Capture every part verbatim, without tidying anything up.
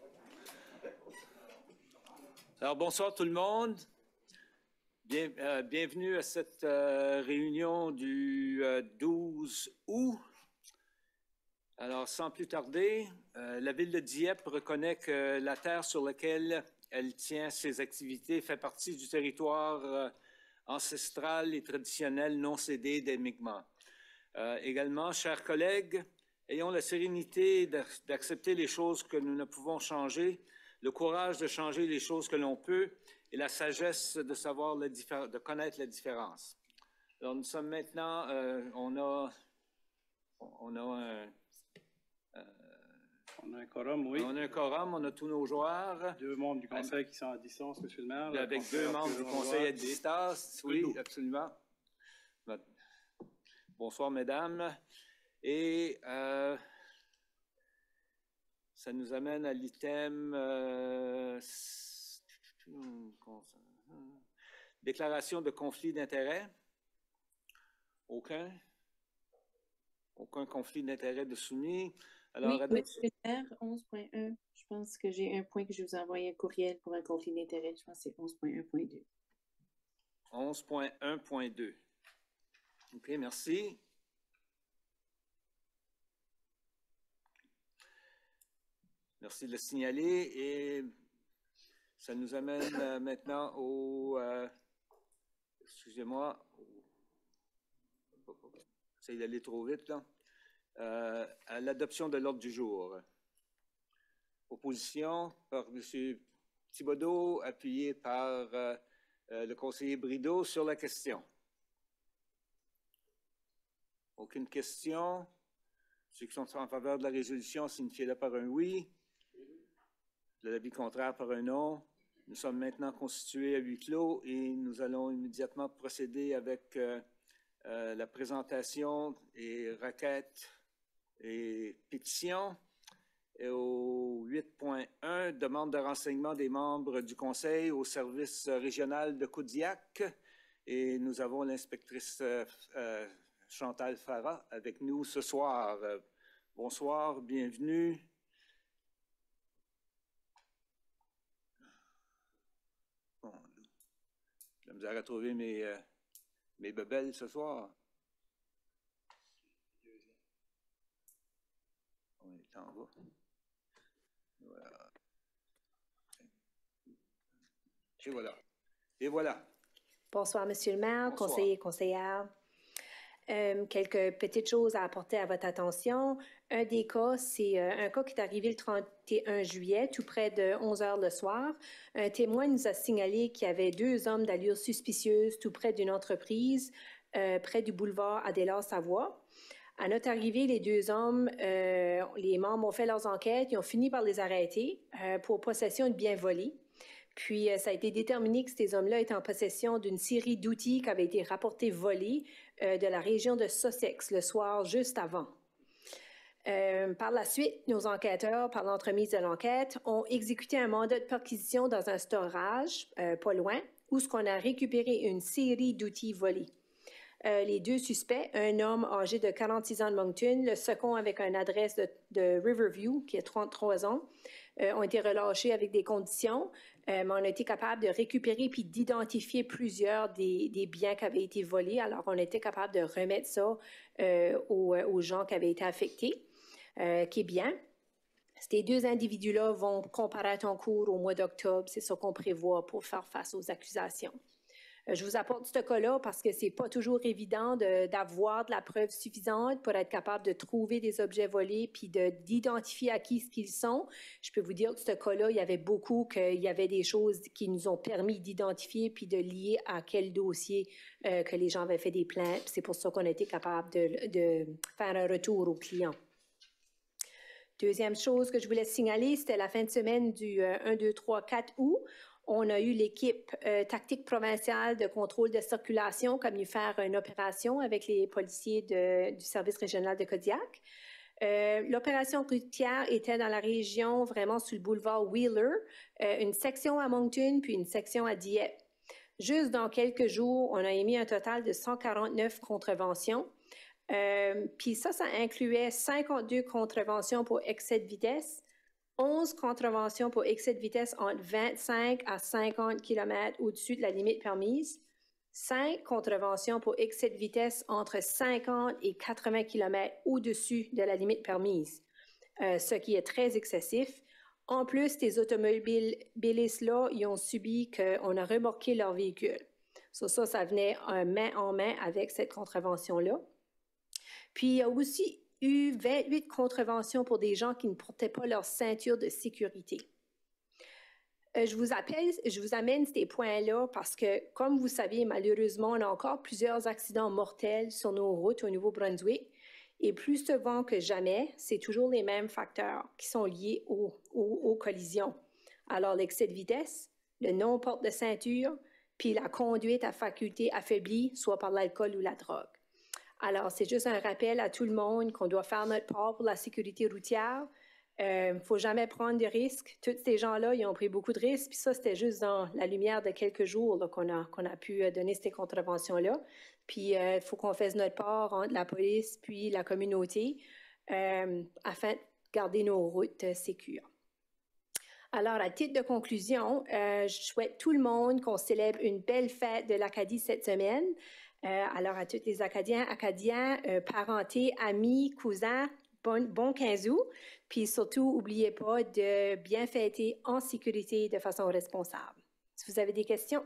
Alors, bonsoir tout le monde. Bien, euh, bienvenue à cette euh, réunion du euh, douze août. Alors, sans plus tarder, euh, la ville de Dieppe reconnaît que la terre sur laquelle elle tient ses activités fait partie du territoire euh, ancestral et traditionnel non cédé des Mi'kmaq. Euh, également, chers collègues, ayons la sérénité d'accepter les choses que nous ne pouvons changer, le courage de changer les choses que l'on peut et la sagesse de savoir la de connaître la différence. Alors, nous sommes maintenant, euh, on a, on a un, euh, on a un quorum, oui. On a un quorum, on a tous nos joueurs. Deux membres du conseil qui sont à distance, M. le maire. Avec le deux membres du conseil à distance, oui, oui, absolument. Bonsoir, mesdames. Et euh, ça nous amène à l'item euh, déclaration de conflit d'intérêts. Aucun. Aucun conflit d'intérêts de soumis. Alors, oui, M. le maire, onze point un. Je pense que j'ai un point que je vous ai envoyé un courriel pour un conflit d'intérêts. Je pense que c'est onze point un point deux. onze point un point deux. OK, merci. Merci de le signaler. Et ça nous amène euh, maintenant au... Euh, excusez-moi. J'essaie d'aller trop vite, là. Euh, à l'adoption de l'ordre du jour. Opposition par M. Thibodeau, appuyé par euh, euh, le conseiller Brideau sur la question. Aucune question. Ceux qui sont en faveur de la résolution, signifiez-le par un oui. De l'avis contraire par un non. Nous sommes maintenant constitués à huis clos et nous allons immédiatement procéder avec euh, euh, la présentation et requêtes et pétitions. Et au huit point un, demande de renseignement des membres du Conseil au service régional de Kodiak. Et nous avons l'inspectrice euh, euh, Chantal Farah avec nous ce soir. Euh, bonsoir, bienvenue. Bon, j'ai misère à trouver mes, euh, mes bebelles ce soir. On est en bas. Voilà. Et voilà. Et voilà. Bonsoir, Monsieur le maire, Bonsoir. conseiller et conseillère. Euh, quelques petites choses à apporter à votre attention. Un des cas, c'est euh, un cas qui est arrivé le trente et un juillet, tout près de onze heures le soir. Un témoin nous a signalé qu'il y avait deux hommes d'allure suspicieuse tout près d'une entreprise, euh, près du boulevard Adélard-Savoie. À notre arrivée, les deux hommes, euh, les membres ont fait leurs enquêtes, ils ont fini par les arrêter euh, pour possession de biens volés. Puis, euh, ça a été déterminé que ces hommes-là étaient en possession d'une série d'outils qui avaient été rapportés volés euh, de la région de Sussex le soir juste avant. Euh, par la suite, nos enquêteurs, par l'entremise de l'enquête, ont exécuté un mandat de perquisition dans un storage euh, pas loin, où ce qu'on a récupéré une série d'outils volés. Euh, les deux suspects, un homme âgé de quarante-six ans de Moncton, le second avec une adresse de, de Riverview, qui a trente-trois ans, euh, ont été relâchés avec des conditions, euh, mais on a été capable de récupérer puis d'identifier plusieurs des, des biens qui avaient été volés. Alors, on était capable de remettre ça euh, aux, aux gens qui avaient été affectés, euh, qui est bien. Ces deux individus-là vont comparaître en cours au mois d'octobre. C'est ça qu'on prévoit pour faire face aux accusations. Je vous apporte ce cas-là parce que c'est pas toujours évident d'avoir de, de la preuve suffisante pour être capable de trouver des objets volés puis d'identifier à qui ce qu'ils sont. Je peux vous dire que ce cas-là, il y avait beaucoup, qu'il y avait des choses qui nous ont permis d'identifier puis de lier à quel dossier euh, que les gens avaient fait des plaintes. C'est pour ça qu'on a été capable de, de faire un retour aux clients. Deuxième chose que je voulais signaler, c'était la fin de semaine du euh, un, deux, trois, quatre août. On a eu l'équipe euh, tactique provinciale de contrôle de circulation qui a venu faire une opération avec les policiers de, du service régional de Kodiak. Euh, L'opération routière était dans la région, vraiment sur le boulevard Wheeler, euh, une section à Moncton puis une section à Dieppe. Juste dans quelques jours, on a émis un total de cent quarante-neuf contraventions. Euh, puis ça, ça incluait cinquante-deux contraventions pour excès de vitesse, onze contraventions pour excès de vitesse entre vingt-cinq à cinquante kilomètres au-dessus de la limite permise, cinq contraventions pour excès de vitesse entre cinquante et quatre-vingts kilomètres au-dessus de la limite permise, euh, ce qui est très excessif. En plus, ces automobilistes-là, ils ont subi qu'on a remorqué leur véhicule. So, ça, ça venait euh, main en main avec cette contravention-là. Puis, il y a aussi eu vingt-huit contraventions pour des gens qui ne portaient pas leur ceinture de sécurité. Euh, je vous appelle, je vous amène ces points-là parce que, comme vous savez, malheureusement, on a encore plusieurs accidents mortels sur nos routes au Nouveau-Brunswick. Et plus souvent que jamais, c'est toujours les mêmes facteurs qui sont liés aux, aux, aux collisions. Alors, l'excès de vitesse, le non-port de ceinture, puis la conduite à faculté affaiblie, soit par l'alcool ou la drogue. Alors, c'est juste un rappel à tout le monde qu'on doit faire notre part pour la sécurité routière. Il euh, ne faut jamais prendre de risques. Tous ces gens-là, ils ont pris beaucoup de risques. Puis ça, c'était juste dans la lumière de quelques jours qu'on a, qu'on a pu donner ces contraventions-là. Puis il euh, faut qu'on fasse notre part entre la police puis la communauté euh, afin de garder nos routes euh, sécures. Alors, à titre de conclusion, euh, je souhaite tout le monde qu'on célèbre une belle fête de l'Acadie cette semaine. Euh, alors, à tous les Acadiens, Acadiens, euh, parentés, amis, cousins, bon, bon quinze août. Puis surtout, n'oubliez pas de bien fêter en sécurité de façon responsable. Si vous avez des questions.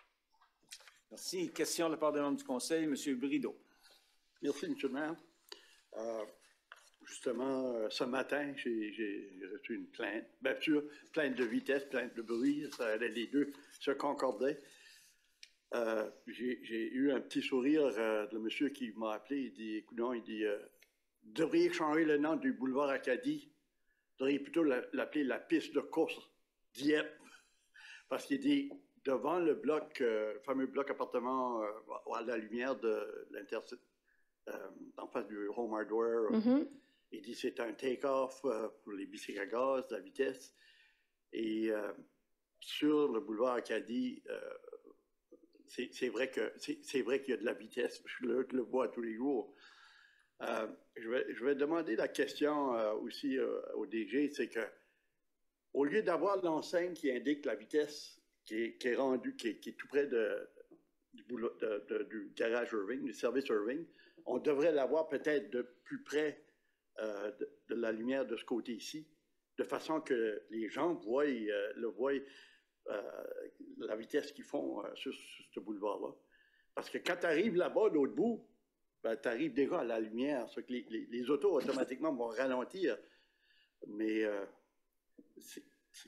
Merci. Question de la part des membres du Conseil, M. Brideau. Merci, M. le maire. Euh, justement, euh, ce matin, j'ai reçu une plainte. Bien sûr, plainte de vitesse, plainte de bruit, ça, les deux se concordaient. Euh, j'ai eu un petit sourire euh, de monsieur qui m'a appelé. Il dit, écoutez, il dit, euh, vous devriez changer le nom du boulevard Acadie. Vous devriez plutôt l'appeler la piste de course Dieppe. Parce qu'il dit, devant le bloc, euh, fameux bloc appartement euh, à la lumière de l'intersection, euh, en face du Home Hardware, Mm-hmm. il dit c'est un take-off euh, pour les bicycles à gaz, la vitesse. Et euh, sur le boulevard Acadie, euh, c'est vrai que c'est vrai qu'il y a de la vitesse. Je le, je le vois tous les jours. Euh, je, vais, je vais demander la question euh, aussi euh, au D G, c'est que au lieu d'avoir l'enseigne qui indique la vitesse qui est, qui est rendue, qui est, qui est tout près de, du, boulot, de, de, du garage Irving, du service Irving, on devrait l'avoir peut-être de plus près euh, de, de la lumière de ce côté-ci, de façon que les gens voient, euh, le voient, euh, la vitesse qu'ils font euh, sur, sur ce boulevard-là. Parce que quand tu arrives là-bas, de l'autre bout, ben, tu arrives déjà à la lumière. Que les, les, les autos automatiquement vont ralentir. Mais euh, c'est...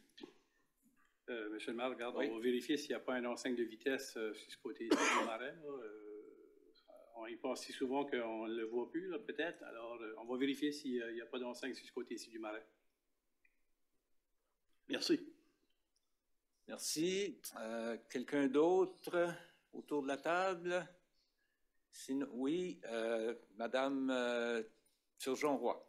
Euh, Monsieur le maire, regarde, oui. On va vérifier s'il n'y a pas un enseigne de vitesse euh, sur ce côté-ci du marais. Euh, on y pense si souvent qu'on ne le voit plus, peut-être. Alors, euh, on va vérifier s'il n'y a pas d'enseigne sur ce côté-ci du marais. Merci. Merci. Euh, Quelqu'un d'autre autour de la table? Sinon, oui, euh, Madame euh, Turgeon-Roy.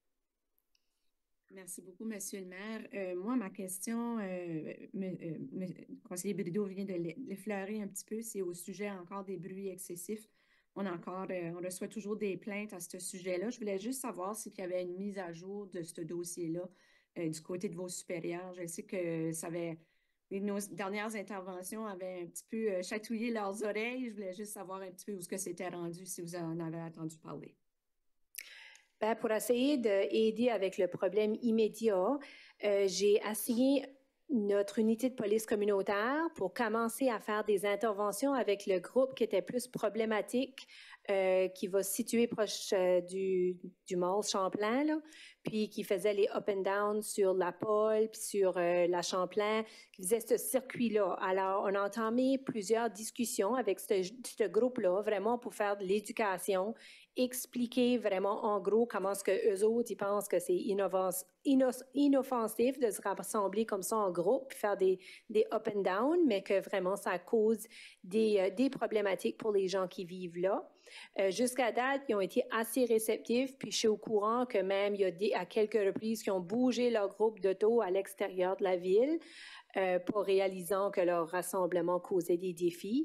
Merci beaucoup, Monsieur le maire. Euh, moi, ma question, euh, me, euh, me, le conseiller Brideau vient de l'effleurer un petit peu, c'est au sujet encore des bruits excessifs. On a encore, euh, on reçoit toujours des plaintes à ce sujet-là. Je voulais juste savoir s'il y avait une mise à jour de ce dossier-là euh, du côté de vos supérieurs. Je sais que ça avait, nos dernières interventions avaient un petit peu euh, chatouillé leurs oreilles. Je voulais juste savoir un petit peu où ce que c'était rendu, si vous en avez entendu parler. Ben, pour essayer d'aider avec le problème immédiat, euh, j'ai assigné notre unité de police communautaire pour commencer à faire des interventions avec le groupe qui était plus problématique, euh, qui va se situer proche euh, du, du mall Champlain, là, puis qui faisait les up and down sur la Pole, puis sur euh, la Champlain, qui faisait ce circuit-là. Alors, on a entamé plusieurs discussions avec ce, ce groupe-là, vraiment pour faire de l'éducation, expliquer vraiment en gros comment est-ce qu'eux autres, ils pensent que c'est inoffensif de se rassembler comme ça en groupe, puis faire des, des up and down, mais que vraiment ça cause des, euh, des problématiques pour les gens qui vivent là. Euh, jusqu'à date, ils ont été assez réceptifs, puis je suis au courant que même il y a des, à quelques reprises qui ont bougé leur groupe d'auto à l'extérieur de la ville, euh, pour réalisant que leur rassemblement causait des défis.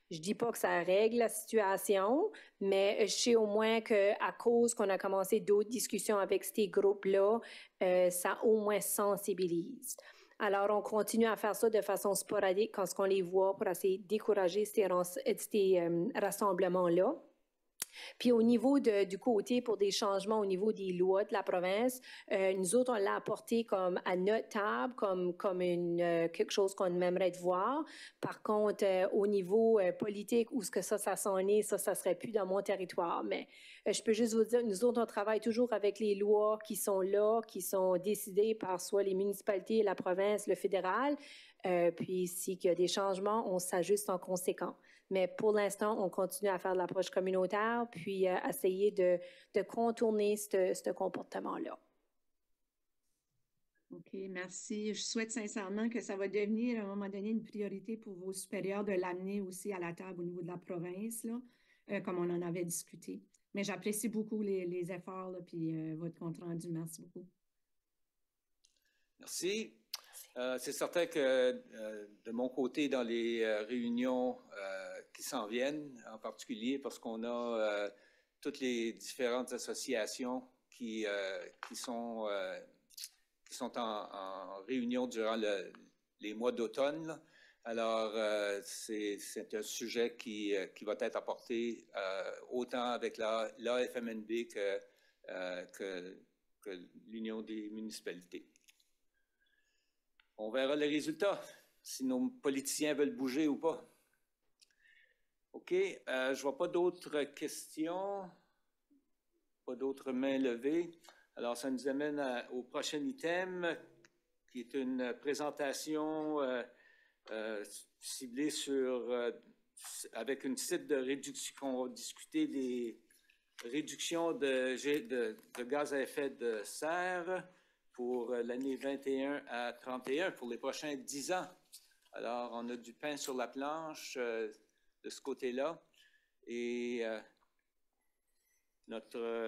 Je ne dis pas que ça règle la situation, mais je sais au moins qu'à cause qu'on a commencé d'autres discussions avec ces groupes-là, euh, ça au moins sensibilise. Alors, on continue à faire ça de façon sporadique quand on les voit pour essayer de décourager ces, ces euh, rassemblements-là. Puis au niveau de, du côté pour des changements au niveau des lois de la province, euh, nous autres, on l'a apporté comme à notre table, comme, comme une, euh, quelque chose qu'on aimerait voir. Par contre, euh, au niveau euh, politique, où ce que ça, ça s'en est, ça, ça serait plus dans mon territoire. Mais euh, je peux juste vous dire, nous autres, on travaille toujours avec les lois qui sont là, qui sont décidées par soit les municipalités, la province, le fédéral. Euh, puis s'il y a des changements, on s'ajuste en conséquence. Mais pour l'instant, on continue à faire de l'approche communautaire, puis euh, essayer de, de contourner ce, ce comportement-là. OK, merci. Je souhaite sincèrement que ça va devenir à un moment donné une priorité pour vos supérieurs de l'amener aussi à la table au niveau de la province, là, euh, comme on en avait discuté. Mais j'apprécie beaucoup les, les efforts, là, puis euh, votre compte rendu. Merci beaucoup. Merci. Euh, c'est certain que euh, de mon côté, dans les euh, réunions euh, qui s'en viennent, en particulier parce qu'on a euh, toutes les différentes associations qui, euh, qui sont, euh, qui sont en, en réunion durant le, les mois d'automne. Alors, euh, c'est, c'est un sujet qui, qui va être apporté euh, autant avec la, l'A F M N B que, euh, que, que l'Union des municipalités. On verra les résultats, si nos politiciens veulent bouger ou pas. OK, euh, je ne vois pas d'autres questions, pas d'autres mains levées. Alors, ça nous amène à, au prochain item, qui est une présentation euh, euh, ciblée sur, euh, avec une site de réduction, on va discuter des réductions de, de, de gaz à effet de serre pour l'année vingt et un à trente et un, pour les prochains dix ans. Alors, on a du pain sur la planche euh, de ce côté-là. Et euh, notre euh,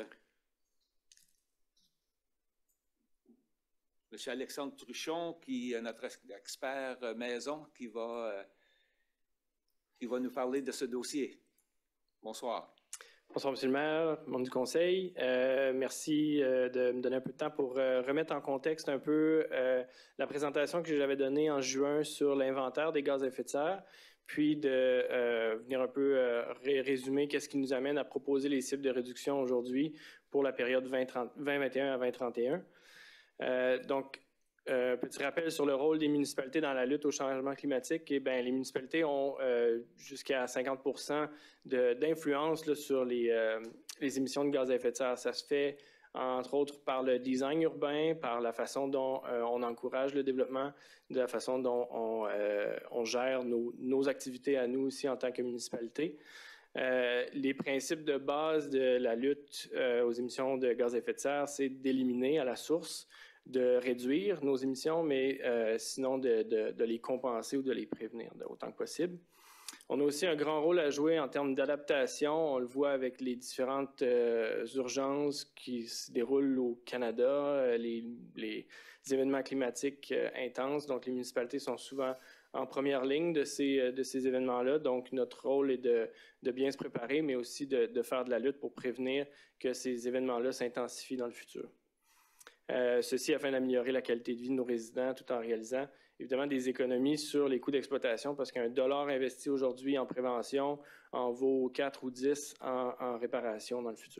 M. Alexandre Truchon, qui est notre expert maison, qui va, euh, qui va nous parler de ce dossier. Bonsoir. Bonsoir, M. le maire, membre du conseil. Euh, merci euh, de me donner un peu de temps pour euh, remettre en contexte un peu euh, la présentation que j'avais donnée en juin sur l'inventaire des gaz à effet de serre, puis de euh, venir un peu euh, ré résumer qu'est-ce qui nous amène à proposer les cibles de réduction aujourd'hui pour la période vingt vingt et un à vingt trente et un. Euh, donc, Euh, petit rappel sur le rôle des municipalités dans la lutte au changement climatique. Eh bien, les municipalités ont euh, jusqu'à cinquante pour cent d'influence sur les, euh, les émissions de gaz à effet de serre. Ça se fait, entre autres, par le design urbain, par la façon dont euh, on encourage le développement, de la façon dont on, euh, on gère nos, nos activités à nous aussi en tant que municipalité. Euh, les principes de base de la lutte euh, aux émissions de gaz à effet de serre, c'est d'éliminer à la source, de réduire nos émissions, mais euh, sinon de, de, de les compenser ou de les prévenir de autant que possible. On a aussi un grand rôle à jouer en termes d'adaptation. On le voit avec les différentes euh, urgences qui se déroulent au Canada, euh, les, les événements climatiques euh, intenses. Donc, les municipalités sont souvent en première ligne de ces, de ces événements-là. Donc, notre rôle est de, de bien se préparer, mais aussi de, de faire de la lutte pour prévenir que ces événements-là s'intensifient dans le futur. Euh, ceci afin d'améliorer la qualité de vie de nos résidents tout en réalisant évidemment des économies sur les coûts d'exploitation parce qu'un dollar investi aujourd'hui en prévention en vaut quatre ou dix en, en réparation dans le futur.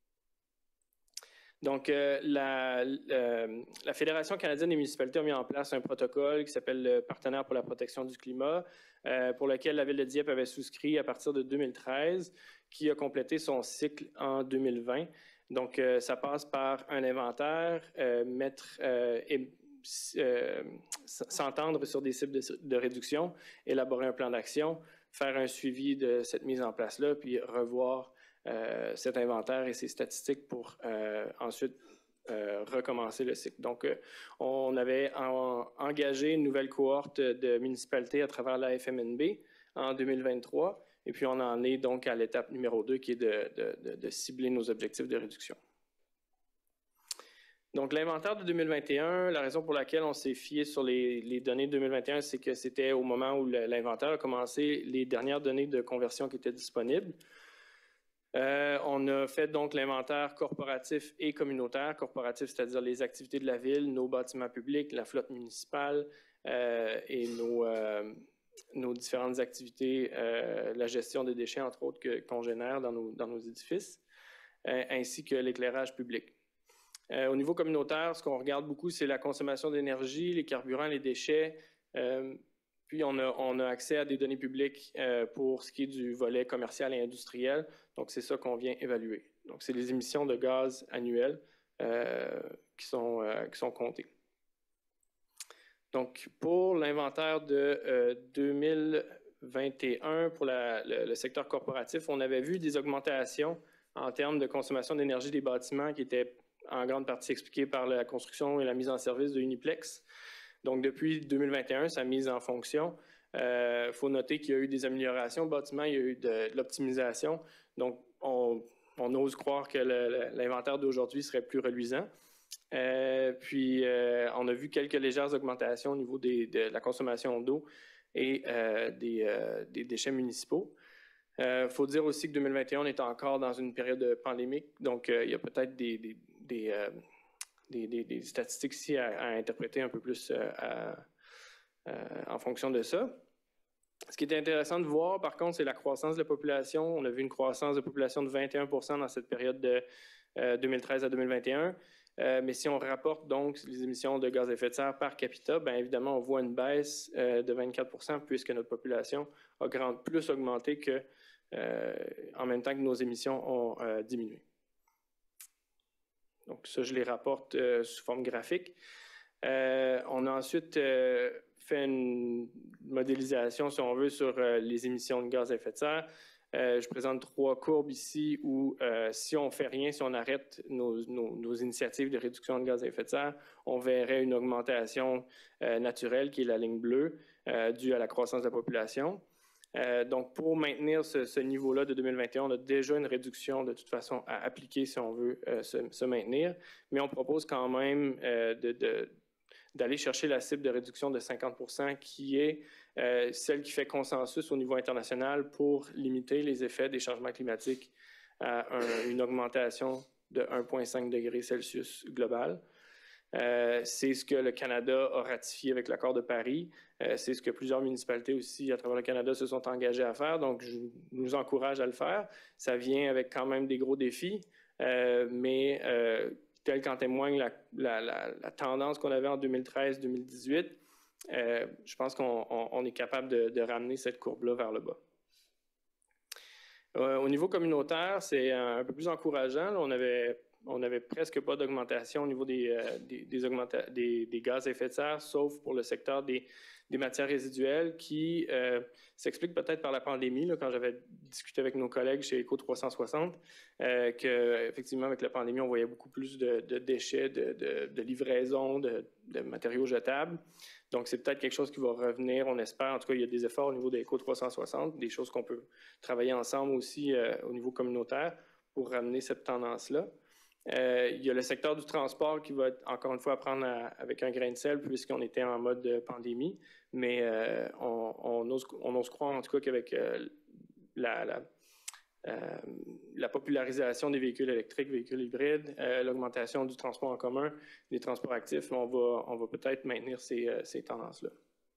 Donc, euh, la, euh, la Fédération canadienne des municipalités a mis en place un protocole qui s'appelle le Partenaire pour la protection du climat, euh, pour lequel la Ville de Dieppe avait souscrit à partir de deux mille treize, qui a complété son cycle en deux mille vingt. Donc, euh, ça passe par un inventaire, euh, mettre euh, et euh, s'entendre sur des cibles de, de réduction, élaborer un plan d'action, faire un suivi de cette mise en place-là, puis revoir euh, cet inventaire et ses statistiques pour euh, ensuite euh, recommencer le cycle. Donc, euh, on avait en, engagé une nouvelle cohorte de municipalités à travers la F M N B en deux mille vingt-trois. Et puis, on en est donc à l'étape numéro deux qui est de, de, de, de cibler nos objectifs de réduction. Donc, l'inventaire de deux mille vingt et un, la raison pour laquelle on s'est fié sur les, les données de deux mille vingt et un, c'est que c'était au moment où l'inventaire a commencé les dernières données de conversion qui étaient disponibles. Euh, on a fait donc l'inventaire corporatif et communautaire. Corporatif, c'est-à-dire les activités de la ville, nos bâtiments publics, la flotte municipale euh, et nos, euh, nos différentes activités, euh, la gestion des déchets, entre autres, que, qu'on génère dans nos, dans nos édifices, euh, ainsi que l'éclairage public. Euh, au niveau communautaire, ce qu'on regarde beaucoup, c'est la consommation d'énergie, les carburants, les déchets. Euh, puis, on a, on a accès à des données publiques euh, pour ce qui est du volet commercial et industriel. Donc, c'est ça qu'on vient évaluer. Donc, c'est les émissions de gaz annuelles euh, qui sont, euh, qui sont comptées. Donc, pour l'inventaire de euh, deux mille vingt et un, pour la, le, le secteur corporatif, on avait vu des augmentations en termes de consommation d'énergie des bâtiments qui étaient en grande partie expliquées par la construction et la mise en service de Uniplex. Donc, depuis deux mille vingt et un, sa mise en fonction, il euh, faut noter qu'il y a eu des améliorations au bâtiment, il y a eu de, de l'optimisation. Donc, on, on ose croire que l'inventaire d'aujourd'hui serait plus reluisant. Euh, puis, euh, on a vu quelques légères augmentations au niveau des, de la consommation d'eau et euh, des, euh, des déchets municipaux. Il euh, faut dire aussi que deux mille vingt et un, on est encore dans une période pandémique, donc euh, il y a peut-être des, des, des, euh, des, des, des statistiques ici à, à interpréter un peu plus euh, à, euh, en fonction de ça. Ce qui est intéressant de voir, par contre, c'est la croissance de la population. On a vu une croissance de population de vingt et un pour cent dans cette période de euh, deux mille treize à deux mille vingt et un. Euh, mais si on rapporte donc les émissions de gaz à effet de serre par capita, bien évidemment, on voit une baisse euh, de vingt-quatre pour cent puisque notre population a grand, plus augmenté que, euh, en même temps que nos émissions ont euh, diminué. Donc ça, je les rapporte euh, sous forme graphique. Euh, on a ensuite euh, fait une modélisation, si on veut, sur euh, les émissions de gaz à effet de serre. Euh, je présente trois courbes ici où, euh, si on ne fait rien, si on arrête nos, nos, nos initiatives de réduction de gaz à effet de serre, on verrait une augmentation euh, naturelle, qui est la ligne bleue, euh, due à la croissance de la population. Euh, donc, pour maintenir ce, ce niveau-là de deux mille vingt et un, on a déjà une réduction de toute façon à appliquer si on veut euh, se, se maintenir, mais on propose quand même euh, de, de, d'aller chercher la cible de réduction de cinquante pour cent qui est euh, celle qui fait consensus au niveau international pour limiter les effets des changements climatiques à un, une augmentation de un virgule cinq degrés Celsius global. Euh, c'est ce que le Canada a ratifié avec l'accord de Paris. Euh, c'est ce que plusieurs municipalités aussi à travers le Canada se sont engagées à faire. Donc, je nous encourage à le faire. Ça vient avec quand même des gros défis, euh, mais euh, tel qu'en témoigne la, la, la, la tendance qu'on avait en deux mille treize deux mille dix-huit, euh, je pense qu'on on, on est capable de, de ramener cette courbe-là vers le bas. Euh, au niveau communautaire, c'est un, un peu plus encourageant. Là, on avait On n'avait presque pas d'augmentation au niveau des, euh, des, des, augmenta- des, des gaz à effet de serre, sauf pour le secteur des, des matières résiduelles qui euh, s'explique peut-être par la pandémie. Là, quand j'avais discuté avec nos collègues chez Éco trois cent soixante, euh, qu'effectivement, avec la pandémie, on voyait beaucoup plus de, de déchets, de, de, de livraison, de, de matériaux jetables. Donc, c'est peut-être quelque chose qui va revenir, on espère. En tout cas, il y a des efforts au niveau d'Éco trois cent soixante, des choses qu'on peut travailler ensemble aussi euh, au niveau communautaire pour ramener cette tendance-là. Euh, il y a le secteur du transport qui va, encore une fois, à prendre à, avec un grain de sel puisqu'on était en mode de pandémie, mais euh, on, on, ose, on ose croire en tout cas qu'avec euh, la, la, euh, la popularisation des véhicules électriques, véhicules hybrides, euh, l'augmentation du transport en commun, des transports actifs, on va, on va peut-être maintenir ces, euh, ces tendances-là.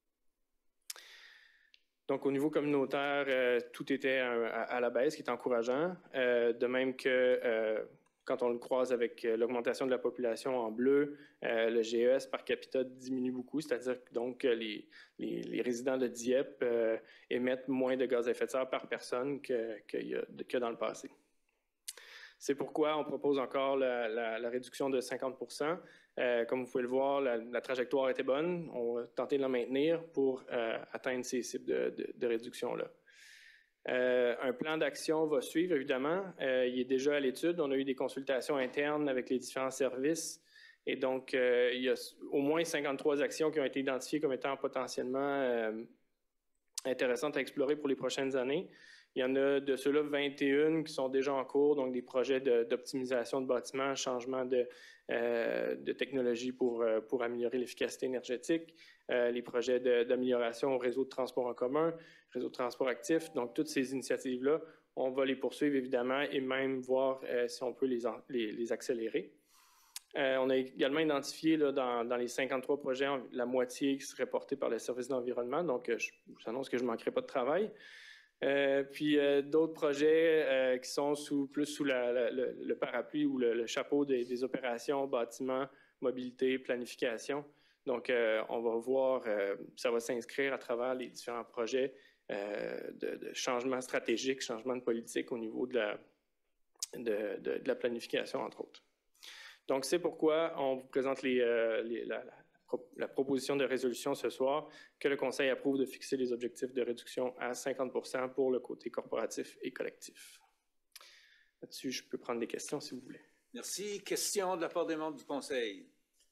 Donc, au niveau communautaire, euh, tout était à, à la baisse, ce qui est encourageant, euh, de même que euh, quand on le croise avec l'augmentation de la population en bleu, euh, le G E S par capita diminue beaucoup, c'est-à-dire que donc les, les, les résidents de Dieppe euh, émettent moins de gaz à effet de serre par personne que, que, que dans le passé. C'est pourquoi on propose encore la, la, la réduction de cinquante pour cent. Euh, comme vous pouvez le voir, la, la trajectoire était bonne. On va tenter de la maintenir pour euh, atteindre ces cibles de, de, de réduction-là. Euh, un plan d'action va suivre, évidemment. Euh, il est déjà à l'étude. On a eu des consultations internes avec les différents services. Et donc, euh, il y a au moins cinquante-trois actions qui ont été identifiées comme étant potentiellement euh, intéressantes à explorer pour les prochaines années. Il y en a de ceux-là vingt et un qui sont déjà en cours, donc des projets de, d'optimisation de bâtiments, changement de, euh, de technologie pour, euh, pour améliorer l'efficacité énergétique, euh, les projets de, d'amélioration au réseau de transport en commun, réseau de transport actif. Donc, toutes ces initiatives-là, on va les poursuivre évidemment et même voir euh, si on peut les, en, les, les accélérer. Euh, on a également identifié là, dans, dans les cinquante-trois projets, la moitié qui serait portée par le service d'environnement. Donc, euh, je vous annonce que je ne manquerai pas de travail. Euh, puis euh, d'autres projets euh, qui sont sous, plus sous la, la, le, le parapluie ou le, le chapeau des, des opérations, bâtiments, mobilité, planification. Donc, euh, on va voir, euh, ça va s'inscrire à travers les différents projets euh, de, de changement stratégique, changement de politique au niveau de la, de, de, de la planification, entre autres. Donc, c'est pourquoi on vous présente les, euh, les, la, la, la proposition de résolution ce soir, que le Conseil approuve de fixer les objectifs de réduction à cinquante pour cent pour le côté corporatif et collectif. Là-dessus, je peux prendre des questions si vous voulez. Merci. Questions de la part des membres du Conseil.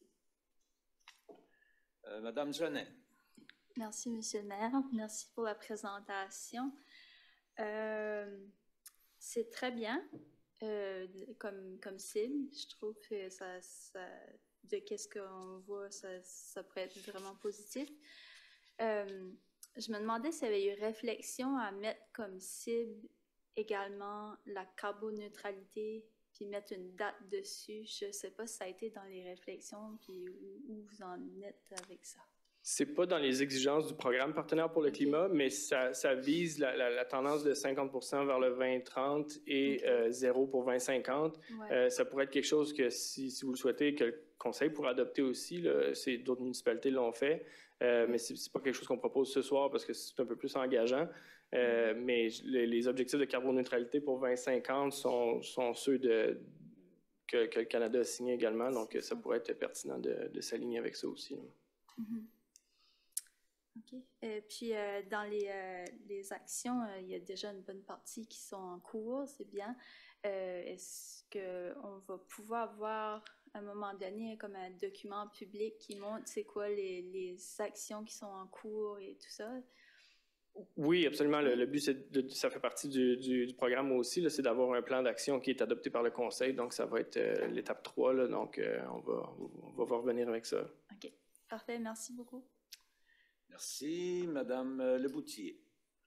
Euh, Madame Genet. Merci, Monsieur le maire. Merci pour la présentation. Euh, c'est très bien euh, comme, comme cible. Je trouve que ça... ça de qu'est-ce qu'on voit, ça, ça pourrait être vraiment positif. Euh, je me demandais s'il y avait eu réflexion à mettre comme cible également la carboneutralité, puis mettre une date dessus. Je ne sais pas si ça a été dans les réflexions, puis où, où vous en êtes avec ça. C'est pas dans les exigences du programme Partenaires pour le okay. climat, mais ça, ça vise la, la, la tendance de cinquante pour cent vers le vingt trente et okay. euh, zéro pour vingt cinquante. Ouais. Euh, ça pourrait être quelque chose que, si, si vous le souhaitez, que le Conseil pourrait adopter aussi. Là, c'est, d'autres municipalités l'ont fait, euh, mais c'est, c'est pas quelque chose qu'on propose ce soir parce que c'est un peu plus engageant. Euh, mm-hmm. Mais les, les objectifs de carboneutralité pour vingt cinquante sont, sont ceux de, que, que le Canada a signé également, donc c'est ça, ça pourrait être pertinent de, de s'aligner avec ça aussi. Mm-hmm. OK. Et puis, euh, dans les, euh, les actions, euh, il y a déjà une bonne partie qui sont en cours, c'est bien. Euh, est-ce qu'on va pouvoir avoir, à un moment donné, comme un document public qui montre c'est quoi les, les actions qui sont en cours et tout ça? Oui, absolument. Le, le but, c'est de, ça fait partie du, du, du programme aussi, là, c'est d'avoir un plan d'action qui est adopté par le Conseil. Donc, ça va être euh, l'étape trois. Là, donc, euh, on, va, on va revenir avec ça. OK. Parfait. Merci beaucoup. Merci. Madame Leboutier.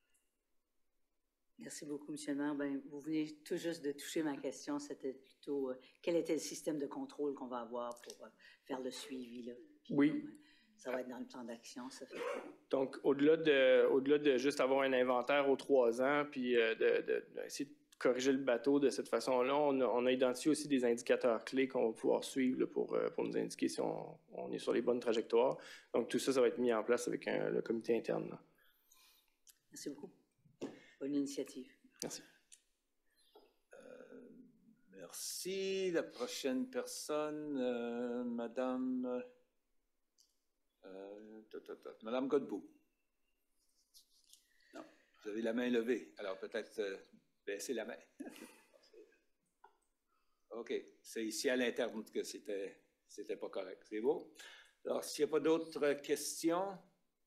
Merci beaucoup, Monsieur le maire. Ben, vous venez tout juste de toucher ma question. C'était plutôt euh, quel était le système de contrôle qu'on va avoir pour euh, faire le suivi, là. Puis, oui. Euh, ça va être dans le plan d'action, ça fait. Donc, au-delà de, au-delà de juste avoir un inventaire aux trois ans, puis euh, de, de, d'essayer de corriger le bateau de cette façon-là, on a, on a identifié aussi des indicateurs clés qu'on va pouvoir suivre là, pour, pour nous indiquer si on, on est sur les bonnes trajectoires. Donc, tout ça, ça va être mis en place avec un, le comité interne. Là. Merci beaucoup. Bonne initiative. Merci. Euh, merci. La prochaine personne, euh, Madame... Euh, Madame Godbout. Non, vous avez la main levée. Alors peut-être euh, baisser la main. OK. C'est ici à l'interne que c'était, c'était pas correct. C'est beau. Alors, s'il n'y a pas d'autres questions,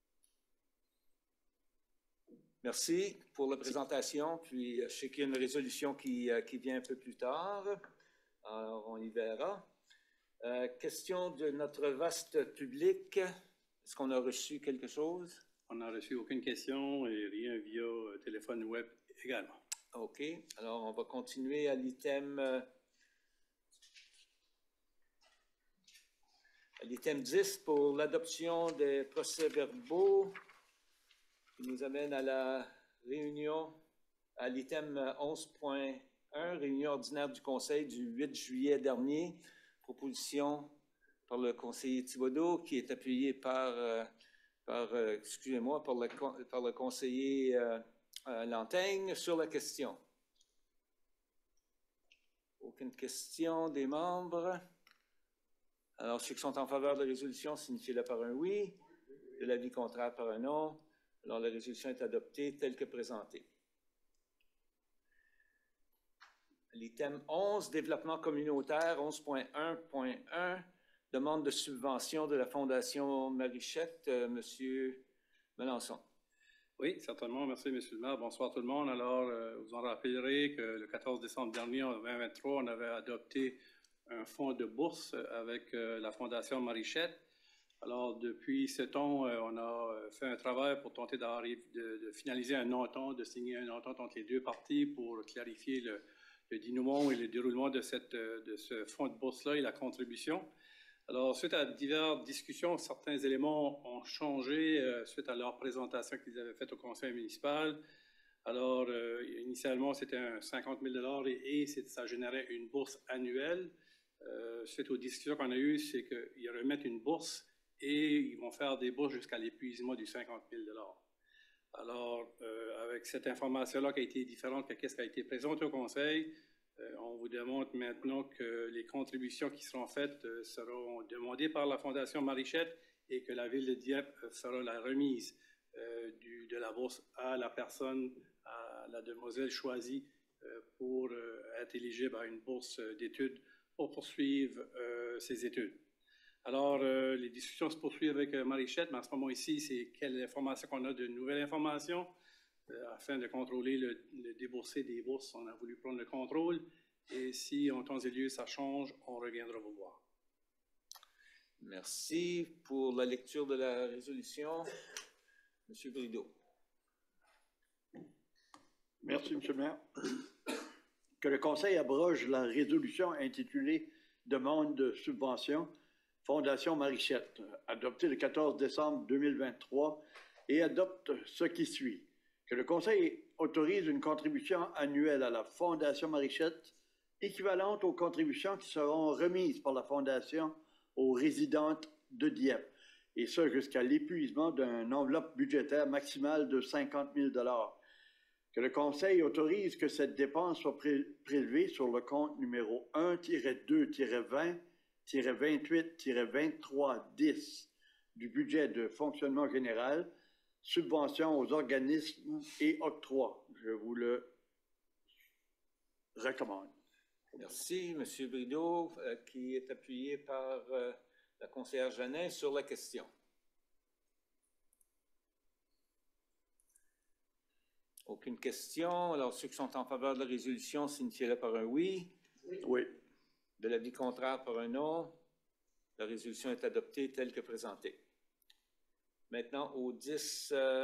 merci pour la présentation. Puis, je sais qu'il y a une résolution qui, qui vient un peu plus tard. Alors, on y verra. Euh, question de notre vaste public. Est-ce qu'on a reçu quelque chose? On n'a reçu aucune question et rien via euh, téléphone web également. OK. Alors, on va continuer à l'item, euh, à l'item dix pour l'adoption des procès-verbaux qui nous amène à la réunion, à l'item onze point un, réunion ordinaire du Conseil du huit juillet dernier. Proposition par le conseiller Thibodeau qui est appuyé par, euh, par euh, excusez-moi, par le, par le conseiller euh, euh, Lantaigne sur la question. Aucune question des membres. Alors, ceux qui sont en faveur de la résolution, signifiez-le par un oui. De l'avis contraire par un non. Alors, la résolution est adoptée telle que présentée. L'item onze, développement communautaire, onze point un point un, demande de subvention de la Fondation Marichette, euh, Monsieur Melançon. Oui, certainement. Merci, M. le maire. Bonsoir tout le monde. Alors, euh, vous en rappellerez que le quatorze décembre dernier, en deux mille vingt-trois, on avait adopté un fonds de bourse avec euh, la Fondation Marichette. Alors, depuis ce temps, euh, on a fait un travail pour tenter d'arriver, de, de finaliser un entente, de signer un entente entre les deux parties pour clarifier le, le dénouement et le déroulement de, cette, de ce fonds de bourse-là et la contribution. Alors, suite à diverses discussions, certains éléments ont changé euh, suite à leur présentation qu'ils avaient faite au conseil municipal. Alors, euh, initialement, c'était un cinquante mille dollars et, et ça générait une bourse annuelle. Euh, suite aux discussions qu'on a eues, c'est qu'ils remettent une bourse et ils vont faire des bourses jusqu'à l'épuisement du cinquante mille dollars. Alors, euh, avec cette information-là qui a été différente que ce qui a été présenté au conseil, Euh, on vous démontre maintenant que les contributions qui seront faites euh, seront demandées par la Fondation Marichette et que la Ville de Dieppe euh, fera la remise euh, du, de la bourse à la personne, à la demoiselle choisie euh, pour euh, être éligible à une bourse d'études pour poursuivre euh, ses études. Alors, euh, les discussions se poursuivent avec euh, Marichette, mais en ce moment ici, c'est quelle information qu'on a de nouvelles informations. Euh, afin de contrôler le, le déboursé des bourses, on a voulu prendre le contrôle. Et si, en temps et lieu, ça change, on reviendra vous voir. Merci. Pour la lecture de la résolution, M. Brideau. Merci, M. le maire. Que le Conseil abroge la résolution intitulée « Demande de subvention Fondation Marichette », adoptée le quatorze décembre deux mille vingt-trois, et adopte ce qui suit. Que le Conseil autorise une contribution annuelle à la Fondation Marichette équivalente aux contributions qui seront remises par la Fondation aux résidentes de Dieppe, et ce jusqu'à l'épuisement d'une enveloppe budgétaire maximale de cinquante mille dollars. Que le Conseil autorise que cette dépense soit pré prélevée sur le compte numéro un deux vingt vingt-huit vingt-trois dix du budget de fonctionnement général, subvention aux organismes et octroi. Je vous le recommande. Merci, M. Brideau, euh, qui est appuyé par euh, la conseillère Jeannin sur la question. Aucune question. Alors, ceux qui sont en faveur de la résolution signifieraient par un oui. Oui. De l'avis contraire par un non. La résolution est adoptée telle que présentée. Maintenant, au dix... Euh...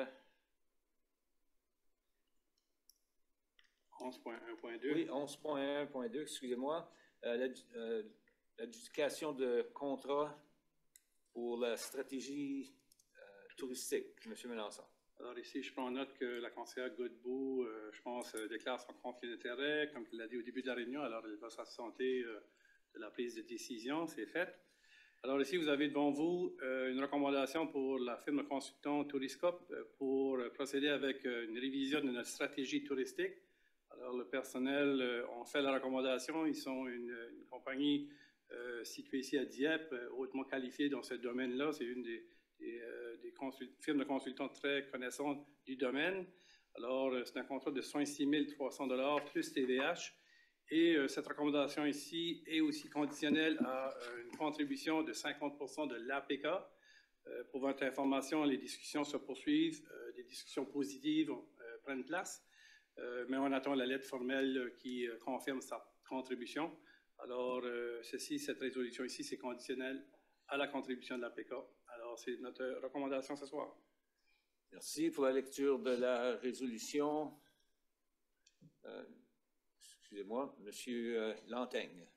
onze point un point deux. Oui, onze point un point deux, excusez-moi. Euh, L'adjudication de contrat pour la stratégie euh, touristique. M. Mélenchon. Alors ici, je prends note que la conseillère Godbout, euh, je pense, euh, déclare son conflit d'intérêt, comme il l'a dit au début de la réunion. Alors, elle va s'absenter euh, de la prise de décision, c'est fait. Alors ici, vous avez devant vous euh, une recommandation pour la firme consultant Touriscope euh, pour euh, procéder avec euh, une révision de notre stratégie touristique. Alors, le personnel euh, ont fait la recommandation. Ils sont une, une compagnie euh, située ici à Dieppe, euh, hautement qualifiée dans ce domaine-là. C'est une des, des, euh, des firmes de consultants très connaissantes du domaine. Alors, euh, c'est un contrat de soixante-six mille trois cents dollars plus T V H. Et euh, cette recommandation ici est aussi conditionnelle à euh, une contribution de cinquante pour cent de l'A P K. Euh, pour votre information, les discussions se poursuivent, euh, des discussions positives euh, prennent place, euh, mais on attend la lettre formelle qui euh, confirme sa contribution. Alors, euh, ceci, cette résolution ici, c'est conditionnel à la contribution de l'A P K. Alors, c'est notre recommandation ce soir. Merci pour la lecture de la résolution. Euh, Excusez-moi, M. Euh, Lantaigne.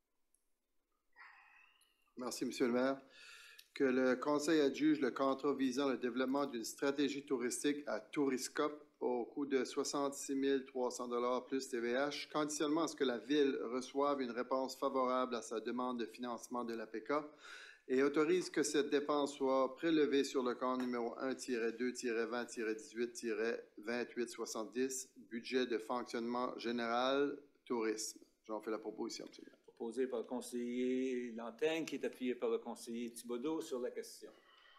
Merci, M. le maire. Que le Conseil adjuge le contrat visant le développement d'une stratégie touristique à Touriscope au coût de soixante-six mille trois cents dollars plus T V H, conditionnement à ce que la Ville reçoive une réponse favorable à sa demande de financement de l'A P K et autorise que cette dépense soit prélevée sur le compte numéro un deux vingt dix-huit vingt-huit soixante-dix, budget de fonctionnement général, tourisme. J'en fais la proposition, M. le maire. Proposé par le conseiller Lantaigne, qui est appuyé par le conseiller Thibodeau sur la question.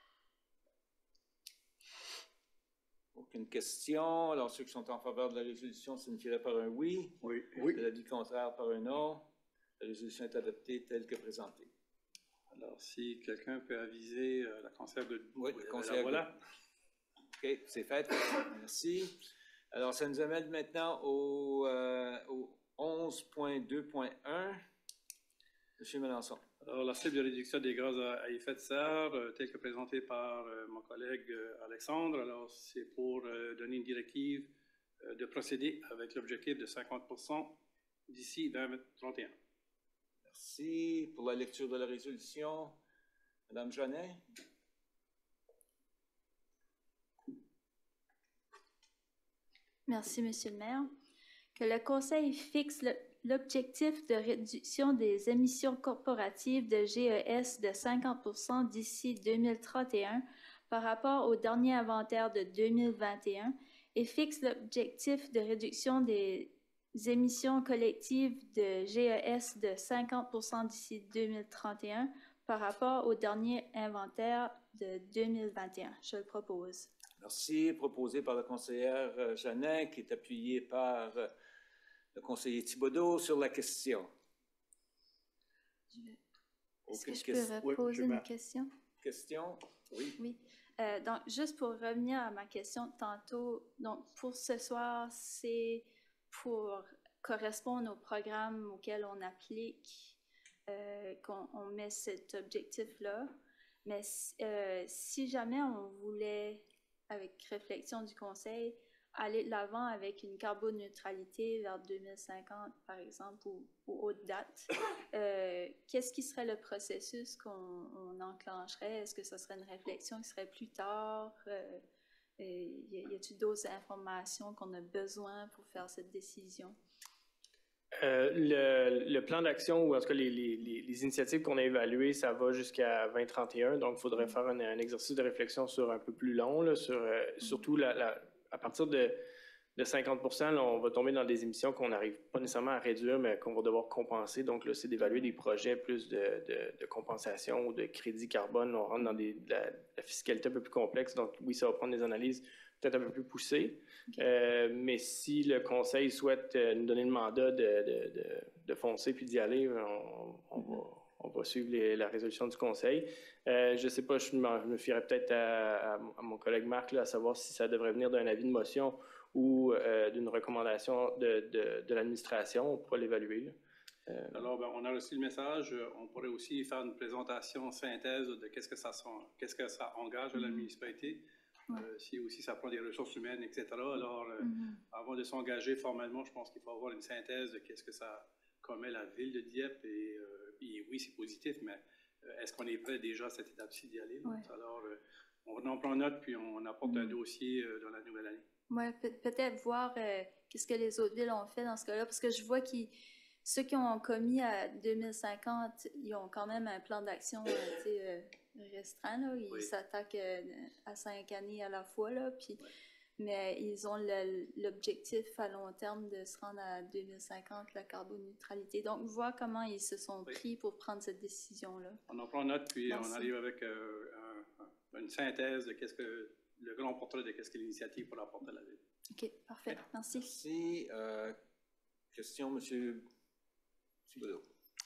Aucune question. Alors, ceux qui sont en faveur de la résolution signifieraient par un oui. Oui. Oui. De l'avis contraire par un non. La résolution est adoptée telle que présentée. Alors, si quelqu'un peut aviser euh, la conseillère Godbout. Oui, euh, conseillère voilà. OK, c'est fait. Merci. Alors, ça nous amène maintenant au, euh, au onze point deux point un. Monsieur Melançon. Alors, la cible de réduction des gaz à, à effet de serre, euh, telle que présentée par euh, mon collègue euh, Alexandre, alors c'est pour euh, donner une directive euh, de procéder avec l'objectif de cinquante pour cent d'ici deux mille trente et un. Merci. Pour la lecture de la résolution, Madame Jeannet. Merci, Monsieur le maire. Que le Conseil fixe le, l'objectif de réduction des émissions corporatives de G E S de cinquante pour cent d'ici deux mille trente et un par rapport au dernier inventaire de deux mille vingt et un et fixe l'objectif de réduction des émissions collectives de G E S de cinquante pour cent d'ici deux mille trente et un par rapport au dernier inventaire de deux mille vingt et un. Je le propose. Merci. Proposé par la conseillère euh, Jeannet, qui est appuyée par euh, le conseiller Thibodeau sur la question. Est-ce que je peux reposer oui, une question? Question? Oui. Oui. Euh, donc, juste pour revenir à ma question de tantôt, donc pour ce soir, c'est pour correspondre au programme auquel on applique, euh, qu'on on met cet objectif-là. Mais euh, si jamais on voulait, avec réflexion du Conseil, aller de l'avant avec une carboneutralité vers deux mille cinquante, par exemple, ou, ou autre date, euh, qu'est-ce qui serait le processus qu'on on enclencherait? Est-ce que ce serait une réflexion qui serait plus tard? Euh, y, y a-t-il d'autres informations qu'on a besoin pour faire cette décision? Euh, le, le plan d'action, ou en tout cas les, les, les initiatives qu'on a évaluées, ça va jusqu'à vingt trente et un, donc il faudrait faire un, un exercice de réflexion sur un peu plus long, là, sur, euh, mm-hmm. surtout la, la, à partir de, de cinquante pour cent, là, on va tomber dans des émissions qu'on n'arrive pas nécessairement à réduire, mais qu'on va devoir compenser. Donc là, c'est d'évaluer des projets plus de, de, de compensation ou de crédit carbone. On rentre dans des, de la, de la fiscalité un peu plus complexe, donc oui, ça va prendre des analyses peut-être un peu plus poussées. Okay. Euh, mais si le Conseil souhaite euh, nous donner le mandat de, de, de, de foncer puis d'y aller, on, on, mm-hmm. va, on va suivre les, la résolution du Conseil. Euh, je ne sais pas, je me, je me fierais peut-être à, à, à mon collègue Marc là, à savoir si ça devrait venir d'un avis de motion ou euh, d'une recommandation de, de, de l'administration. On pourra l'évaluer. Euh, Alors, ben, on a reçu le message. On pourrait aussi faire une présentation synthèse de qu'est-ce que ça, qu'est-ce que ça engage à la municipalité. Euh, si aussi ça prend des ressources humaines, et cetera. Alors, euh, mm-hmm. avant de s'engager formellement, je pense qu'il faut avoir une synthèse de qu'est-ce que ça commet la ville de Dieppe. Et, euh, et oui, c'est positif, mais euh, est-ce qu'on est prêt déjà à cette étape-ci d'y aller? Ouais. Alors, euh, on en prend note, puis on apporte mm-hmm. un dossier euh, dans la nouvelle année. Oui, pe- peut-être voir euh, qu'est-ce que les autres villes ont fait dans ce cas-là, parce que je vois que ceux qui ont commis à deux mille cinquante, ils ont quand même un plan d'action euh, euh, restreint, là. Ils oui. s'attaquent euh, à cinq années à la fois, là, puis, oui. mais ils ont le, l'objectif à long terme de se rendre à deux mille cinquante, la carboneutralité. Donc, voir comment ils se sont oui. pris pour prendre cette décision-là. On en prend note, puis Merci. on arrive avec euh, un, une synthèse de qu'est-ce que le grand portrait de qu'est-ce que l'initiative pour apporter à la ville. OK, parfait. Merci. Merci. Euh, question, M. Thibodeau.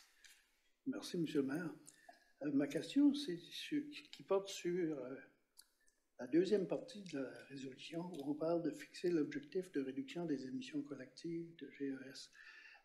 Merci, M. le maire. Euh, ma question, c'est sur, qui porte sur euh, la deuxième partie de la résolution où on parle de fixer l'objectif de réduction des émissions collectives de G E S.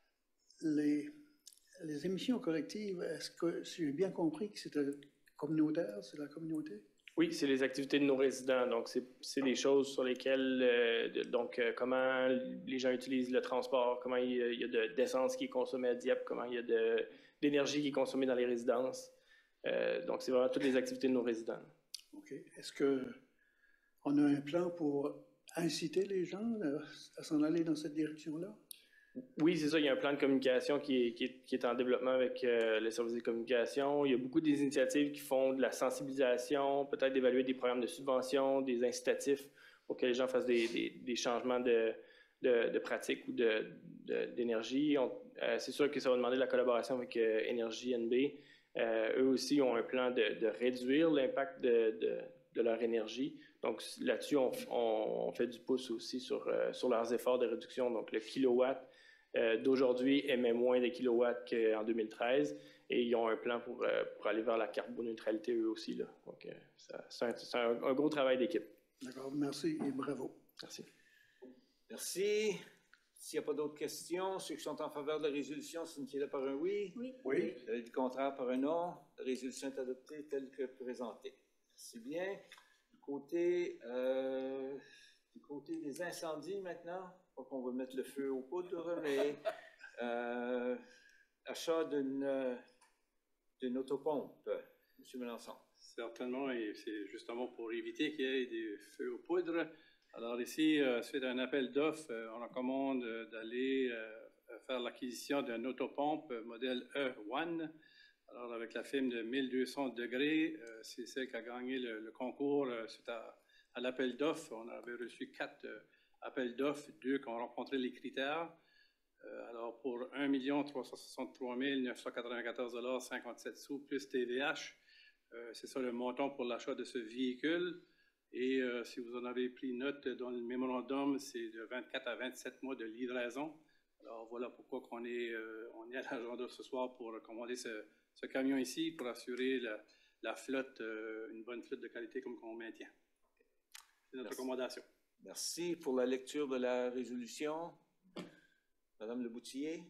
Les, les émissions collectives, est-ce que, si j'ai bien compris que c'était communautaire, c'est la communauté? Oui, c'est les activités de nos résidents. Donc, c'est, c'est des choses sur lesquelles, euh, donc, euh, comment les gens utilisent le transport, comment il y a, il y a de, d'essence qui est consommée à Dieppe, comment il y a de, d'énergie qui est consommée dans les résidences. Euh, donc, c'est vraiment toutes les activités de nos résidents. OK. Est-ce qu'on a un plan pour inciter les gens à, à s'en aller dans cette direction-là? Oui, c'est ça. Il y a un plan de communication qui est, qui est, qui est en développement avec euh, le service de communication. Il y a beaucoup d'initiatives qui font de la sensibilisation, peut-être d'évaluer des programmes de subvention, des incitatifs pour que les gens fassent des, des, des changements de, de, de pratique ou de, de, d'énergie. On, euh, c'est sûr que ça va demander de la collaboration avec euh, Énergie N B. Euh, eux aussi ont un plan de, de réduire l'impact de, de, de leur énergie. Donc là-dessus, on, on, on fait du pouce aussi sur, euh, sur leurs efforts de réduction. Donc le kilowatt euh, d'aujourd'hui émet moins de kilowatts qu'en deux mille treize et ils ont un plan pour, euh, pour aller vers la carboneutralité eux aussi, là. Donc euh, ça, c'est, un, c'est un, un gros travail d'équipe. D'accord, merci et bravo. Merci. Merci. S'il n'y a pas d'autres questions, ceux qui sont en faveur de la résolution, signifiez-le par un oui. Oui. Oui. L'avis du contraire par un non. La résolution est adoptée telle que présentée. Merci bien. Du côté, euh, du côté des incendies maintenant, pas qu'on va mettre le feu aux poudres, mais euh, achat d'une d'une autopompe. Monsieur Melançon. Certainement, et c'est justement pour éviter qu'il y ait des feux aux poudres. Alors ici, euh, suite à un appel d'offres, euh, on recommande euh, d'aller euh, faire l'acquisition d'une autopompe euh, modèle E un. Alors avec la firme de mille deux cents degrés, euh, c'est celle qui a gagné le, le concours euh, suite à, à l'appel d'offres. On avait reçu quatre euh, appels d'offres, deux qui ont rencontré les critères. Euh, alors pour un million trois cent soixante-trois mille neuf cent quatre-vingt-quatorze dollars cinquante-sept sous plus T V H, euh, c'est ça le montant pour l'achat de ce véhicule. Et euh, si vous en avez pris note dans le mémorandum, c'est de vingt-quatre à vingt-sept mois de livraison. Alors voilà pourquoi on est, euh, on est à l'agenda ce soir pour commander ce, ce camion ici pour assurer la, la flotte, euh, une bonne flotte de qualité comme on maintient. C'est notre Merci. recommandation. Merci pour la lecture de la résolution. Madame Leboutillier.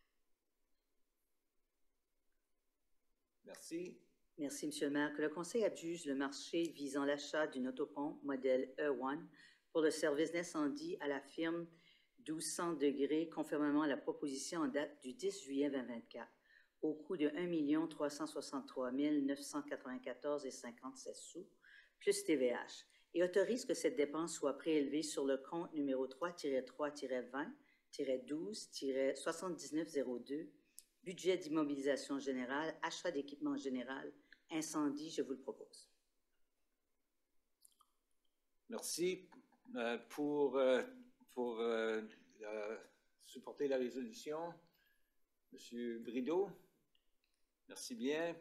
Merci. Merci, Monsieur le maire. Que le Conseil adjuge le marché visant l'achat d'une autopompe modèle E un pour le service d'incendie à la firme douze cents degrés, conformément à la proposition en date du dix juillet deux mille vingt-quatre, au coût de un million trois cent soixante-trois mille neuf cent quatre-vingt-quatorze dollars cinquante-sept sous, plus T V H, et autorise que cette dépense soit prélevée sur le compte numéro trois tiret trois tiret vingt tiret douze tiret soixante-dix-neuf zéro deux, budget d'immobilisation générale, achat d'équipement général, incendie, je vous le propose. Merci euh, pour, euh, pour euh, euh, supporter la résolution. Monsieur Brideau. Merci bien.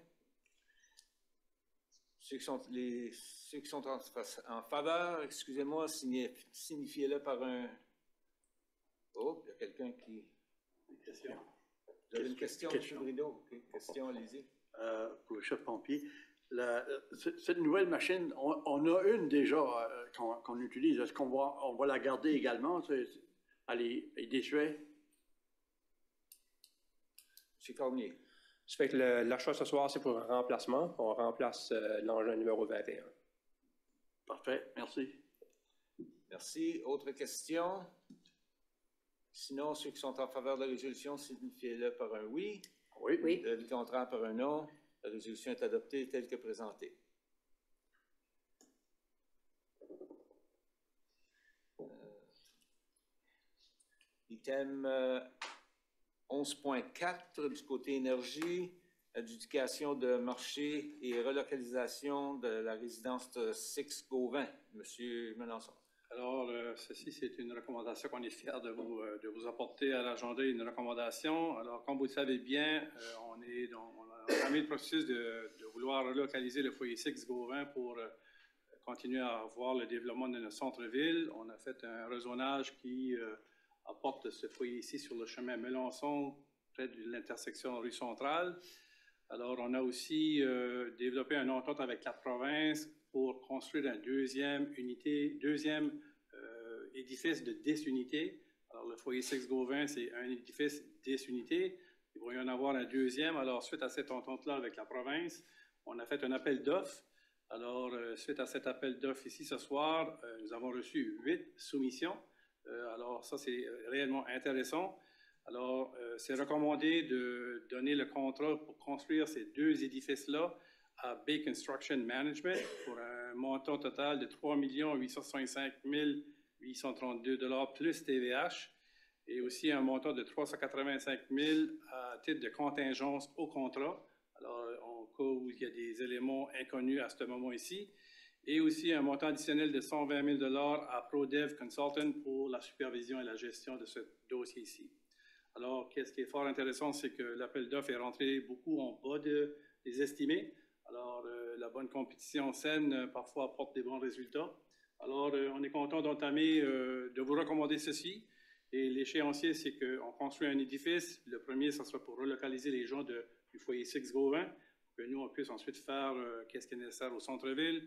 Ceux qui sont, les, ceux qui sont en, en faveur, excusez-moi, signifiez-le par un... Oh, il y a quelqu'un qui... Une question. Vous avez une question, question. M. Brideau? Okay. Question, allez-y. Euh, pour le chef pompier, la, cette nouvelle machine, on, on a une déjà euh, qu'on qu'on utilise. Est-ce qu'on va, on va la garder également? Elle est désuète? M. Cormier. Ça fait que l'achat ce soir, c'est pour un remplacement. On remplace euh, l'engin numéro vingt et un. Parfait, merci. Merci. Autre question? Sinon, ceux qui sont en faveur de la résolution, signifiez-le par un oui. Oui. Oui. Le contraire par un non. La résolution est adoptée telle que présentée. Euh, item euh, onze point quatre du côté énergie, adjudication de marché et relocalisation de la résidence de Six Gauvin. Monsieur Melançon. Alors, euh, ceci, c'est une recommandation qu'on est fiers de vous, euh, de vous apporter à l'agenda, une recommandation. Alors, comme vous le savez bien, euh, on, est dans, on a entamé le processus de, de vouloir relocaliser le foyer Six Gauvin pour euh, continuer à voir le développement de notre centre-ville. On a fait un rezonage qui euh, apporte ce foyer ici sur le chemin Melançon, près de l'intersection rue Centrale. Alors, on a aussi euh, développé une entente avec la province pour construire un deuxième unité, deuxième euh, édifice de dix unités. Alors, le foyer Six Gauvin, c'est un édifice de dix unités. Il va y en avoir un deuxième. Alors, suite à cette entente-là avec la province, on a fait un appel d'offres. Alors, euh, suite à cet appel d'offres ici ce soir, euh, nous avons reçu huit soumissions. Euh, alors, ça, c'est réellement intéressant. Alors, euh, c'est recommandé de donner le contrat pour construire ces deux édifices-là à Bay Construction Management pour un montant total de trois millions huit cent soixante-cinq mille huit cent trente-deux dollars plus T V H et aussi un montant de trois cent quatre-vingt-cinq mille à titre de contingence au contrat. Alors, en cas où il y a des éléments inconnus à ce moment ici, et aussi un montant additionnel de cent vingt mille dollars à ProDev Consultant pour la supervision et la gestion de ce dossier ici. Alors, qu'est-ce qui est fort intéressant, c'est que l'appel d'offres est rentré beaucoup en bas de, des estimés. Alors, euh, la bonne compétition saine, euh, parfois, apporte des bons résultats. Alors, euh, on est content d'entamer, euh, de vous recommander ceci. Et l'échéancier, c'est qu'on construit un édifice. Le premier, ça sera pour relocaliser les gens de, du foyer Six Gauvin, pour que nous, on puisse ensuite faire euh, qu'est-ce qui est nécessaire au centre-ville.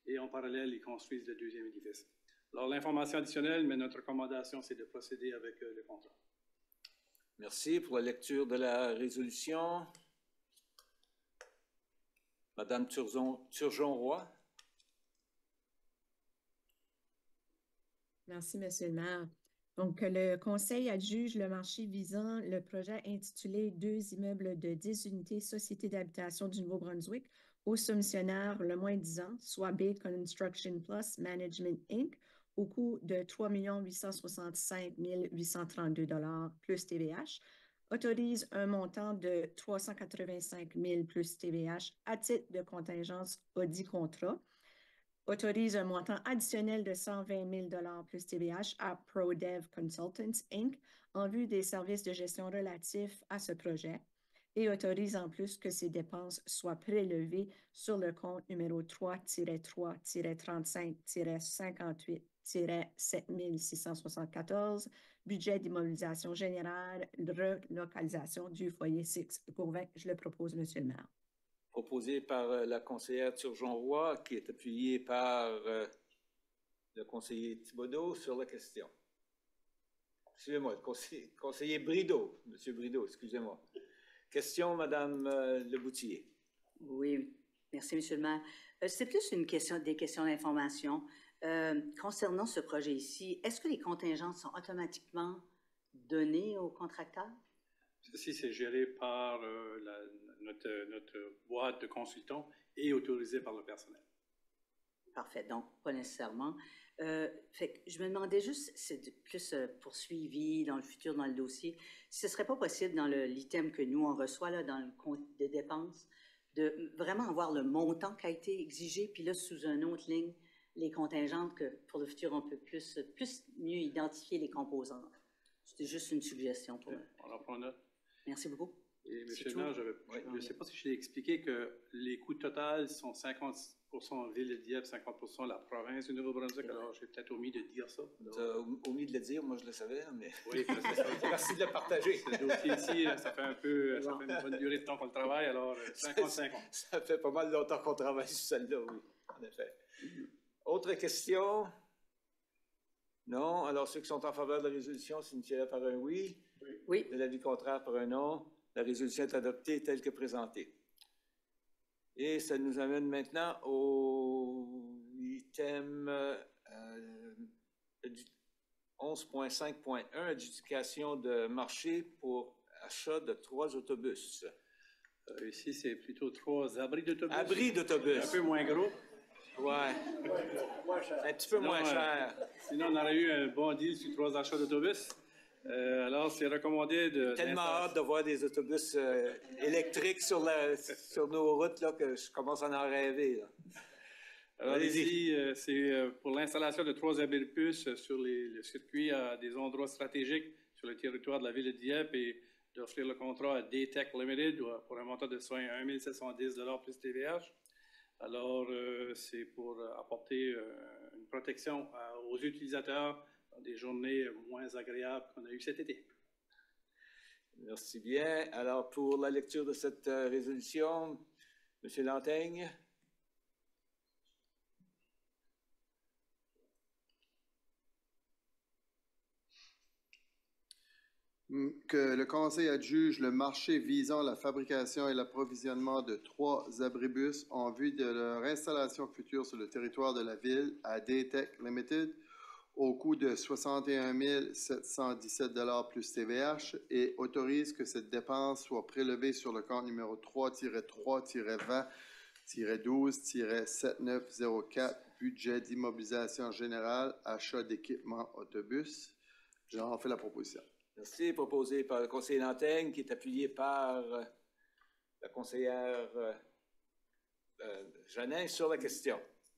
et en parallèle, ils construisent le deuxième édifice. Alors, l'information additionnelle, mais notre recommandation, c'est de procéder avec euh, le contrat. Merci pour la lecture de la résolution. Madame Turgeon- Turgeon-Roy. Merci, Monsieur le maire. Donc, le Conseil adjuge le marché visant le projet intitulé Deux immeubles de dix unités Société d'habitation du Nouveau-Brunswick au soumissionnaire le moins disant, soit B Construction Plus Management Incorporated, au coût de trois millions huit cent soixante-cinq mille huit cent trente-deux dollars plus T V H, autorise un montant de trois cent quatre-vingt-cinq mille plus T V H à titre de contingence audit contrat, autorise un montant additionnel de cent vingt mille dollars plus T V H à ProDev Consultants Incorporated en vue des services de gestion relatifs à ce projet et autorise en plus que ces dépenses soient prélevées sur le compte numéro trois trois trente-cinq cinquante-huit sept mille six cent soixante-quatorze, budget d'immobilisation générale, relocalisation du foyer six pour vingt. Je le propose, Monsieur le maire. Proposé par euh, la conseillère Turgeon-Roy, qui est appuyée par euh, le conseiller Thibodeau sur la question. Excusez-moi, le conseiller, conseiller Brideau, Monsieur Brideau, excusez-moi. Question, Madame euh, Leboutier. Oui, merci, Monsieur le maire. Euh, c'est plus une question, des questions d'information. Euh, concernant ce projet ici, est-ce que les contingences sont automatiquement données aux contracteurs? Ceci, c'est géré par euh, la, notre, notre boîte de consultants et autorisé par le personnel. Parfait, donc pas nécessairement. Euh, fait que je me demandais juste, c'est de- plus euh, poursuivi dans le futur, dans le dossier, si ce ne serait pas possible dans le- l'item que nous, on reçoit là, dans le compte de dépenses, de vraiment avoir le montant qui a été exigé, puis là, sous une autre ligne, les contingentes, que pour le futur, on peut plus, plus mieux identifier les composantes. C'était juste une suggestion pour eux. On en prend note. Merci beaucoup. Et C'est M. le tout? maire, j'avais- je ne sais pas si je t'ai expliqué que les coûts totaux sont cinquante pour cent Ville de Dieppe, cinquante pour cent la province du Nouveau-Brunswick. Alors, j'ai peut-être omis de dire ça. Tu as omis de le dire, moi je le savais, mais Oui, c'est ça. merci de le partager. Ce dossier ici, ça fait un peu, ça fait une bonne durée de temps qu'on le travaille, alors cinquante cinquante. Ça fait pas mal longtemps qu'on travaille sur celle-là, oui, en effet. Autre question? Non? Alors, ceux qui sont en faveur de la résolution signifient par un oui. Oui. De l'avis contraire par un non. La résolution est adoptée telle que présentée. Et ça nous amène maintenant au item euh, onze point cinq point un, adjudication de marché pour achat de trois autobus. Euh, ici, c'est plutôt trois abris d'autobus. Abris d'autobus. Un peu moins gros. Ouais. Un petit peu Sinon, moins euh, cher. sinon, on aurait eu un bon deal sur trois achats d'autobus. Euh, alors, c'est recommandé de... Tellement hâte de voir des autobus euh, électriques sur, la, sur nos routes là, que je commence à en rêver. Là. Alors Allez-y. ici, euh, c'est euh, pour l'installation de trois abris sur les, le circuit à des endroits stratégiques sur le territoire de la ville de Dieppe et d'offrir le contrat à D-Tech Limited pour un montant de soins à un mille sept cent dix dollars plus T V H. Alors, euh, c'est pour apporter euh, une protection à- aux utilisateurs dans des journées moins agréables qu'on a eues cet été. Merci bien. Alors, pour la lecture de cette euh, résolution, M. Lantaigne. Que le Conseil adjuge le marché visant la fabrication et l'approvisionnement de trois abribus en vue de leur installation future sur le territoire de la ville à D-Tech Limited au coût de soixante et un mille sept cent dix-sept dollars plus T V H et autorise que cette dépense soit prélevée sur le compte numéro trois trois vingt douze sept neuf zéro quatre, budget d'immobilisation générale, achat d'équipements autobus. J'en fais la proposition. Merci. Proposé par le conseiller Lantaigne, qui est appuyé par euh, la conseillère euh, euh, Janin sur la question.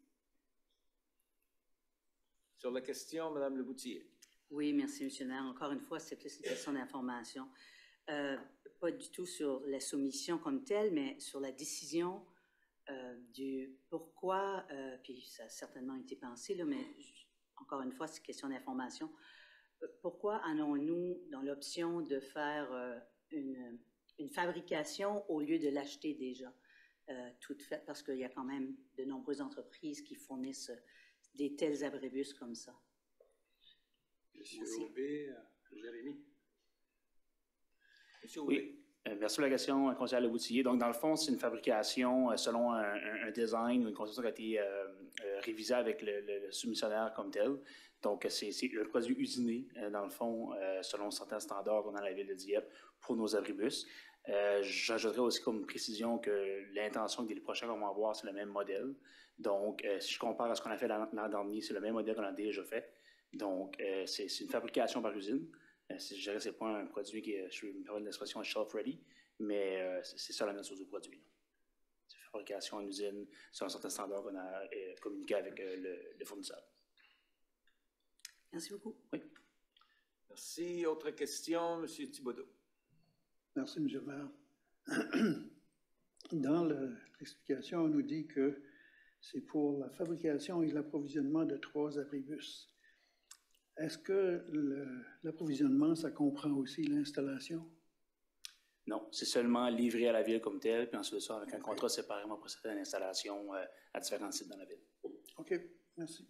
Sur la question, Mme Leboutier. Oui, merci, M. le maire. Encore une fois, c'est plus une question d'information. Euh, pas du tout sur la soumission comme telle, mais sur la décision euh, du pourquoi, euh, puis ça a certainement été pensé, là, mais j- encore une fois, c'est une question d'information. Euh, Pourquoi allons-nous dans l'option de faire euh, une, une fabrication au lieu de l'acheter déjà? euh, toutes faites, parce qu'il y a quand même de nombreuses entreprises qui fournissent euh, des tels abribus comme ça. Monsieur Aubé, euh, Jérémy. Monsieur Aubé. Oui. Euh, merci pour la question, conseiller Leboutillier. Donc, dans le fond, c'est une fabrication euh, selon un, un, un design ou une conception qui a été euh, euh, révisée avec le, le, le soumissionnaire comme tel. Donc, c'est un produit usiné, euh, dans le fond, euh, selon certains standards qu'on a dans la ville de Dieppe pour nos abribus. Euh, J'ajouterais aussi comme précision que l'intention que les prochains qu'on va avoir, c'est le même modèle. Donc, euh, si je compare à ce qu'on a fait l'an dernier, c'est le même modèle qu'on a déjà fait. Donc, euh, c'est une fabrication par usine. Euh, je dirais que ce n'est pas un produit qui est, je vais me permettre l'expression shelf-ready, mais euh, c'est ça la même chose du produit. C'est fabrication en usine, c'est un certain standard qu'on a euh, communiqué avec euh, le, le fournisseur. Merci beaucoup. Oui. Merci. Autre question, M. Thibodeau. Merci, M. le maire. Dans l'explication, on nous dit que c'est pour la fabrication et l'approvisionnement de trois abribus. Est-ce que l'approvisionnement, ça comprend aussi l'installation? Non, c'est seulement livré à la ville comme tel, puis ensuite ça, avec un contrat séparément procédé à l'installation euh, à différents sites dans la ville. OK, merci.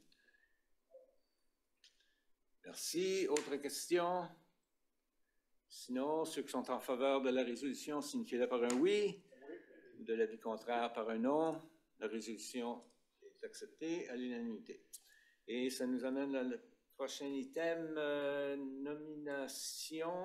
Merci. Autre question? Sinon, ceux qui sont en faveur de la résolution, signifiez-le par un oui. Oui. De l'avis contraire, par un non. La résolution est acceptée à l'unanimité. Et ça nous amène à le prochain item, euh, nomination.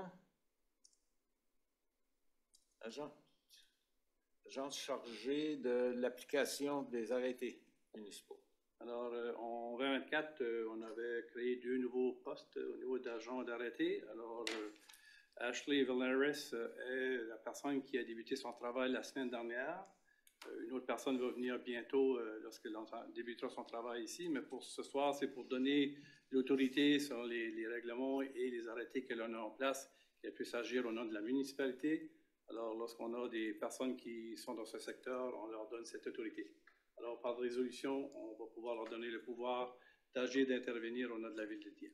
Agent. Agent chargé de l'application des arrêtés municipaux. Alors, euh, en vingt vingt-quatre, euh, on avait créé deux nouveaux postes au niveau d'agents d'arrêté. Alors, euh, Ashley Villaris euh, est la personne qui a débuté son travail la semaine dernière. Euh, une autre personne va venir bientôt euh, lorsqu'elle débutera son travail ici. Mais pour ce soir, c'est pour donner l'autorité sur les, les règlements et les arrêtés que l'on a en place, qu'elle puisse agir au nom de la municipalité. Alors, lorsqu'on a des personnes qui sont dans ce secteur, on leur donne cette autorité. Alors, par résolution, on va pouvoir leur donner le pouvoir d'agir, d'intervenir au nom de la ville de Dieppe.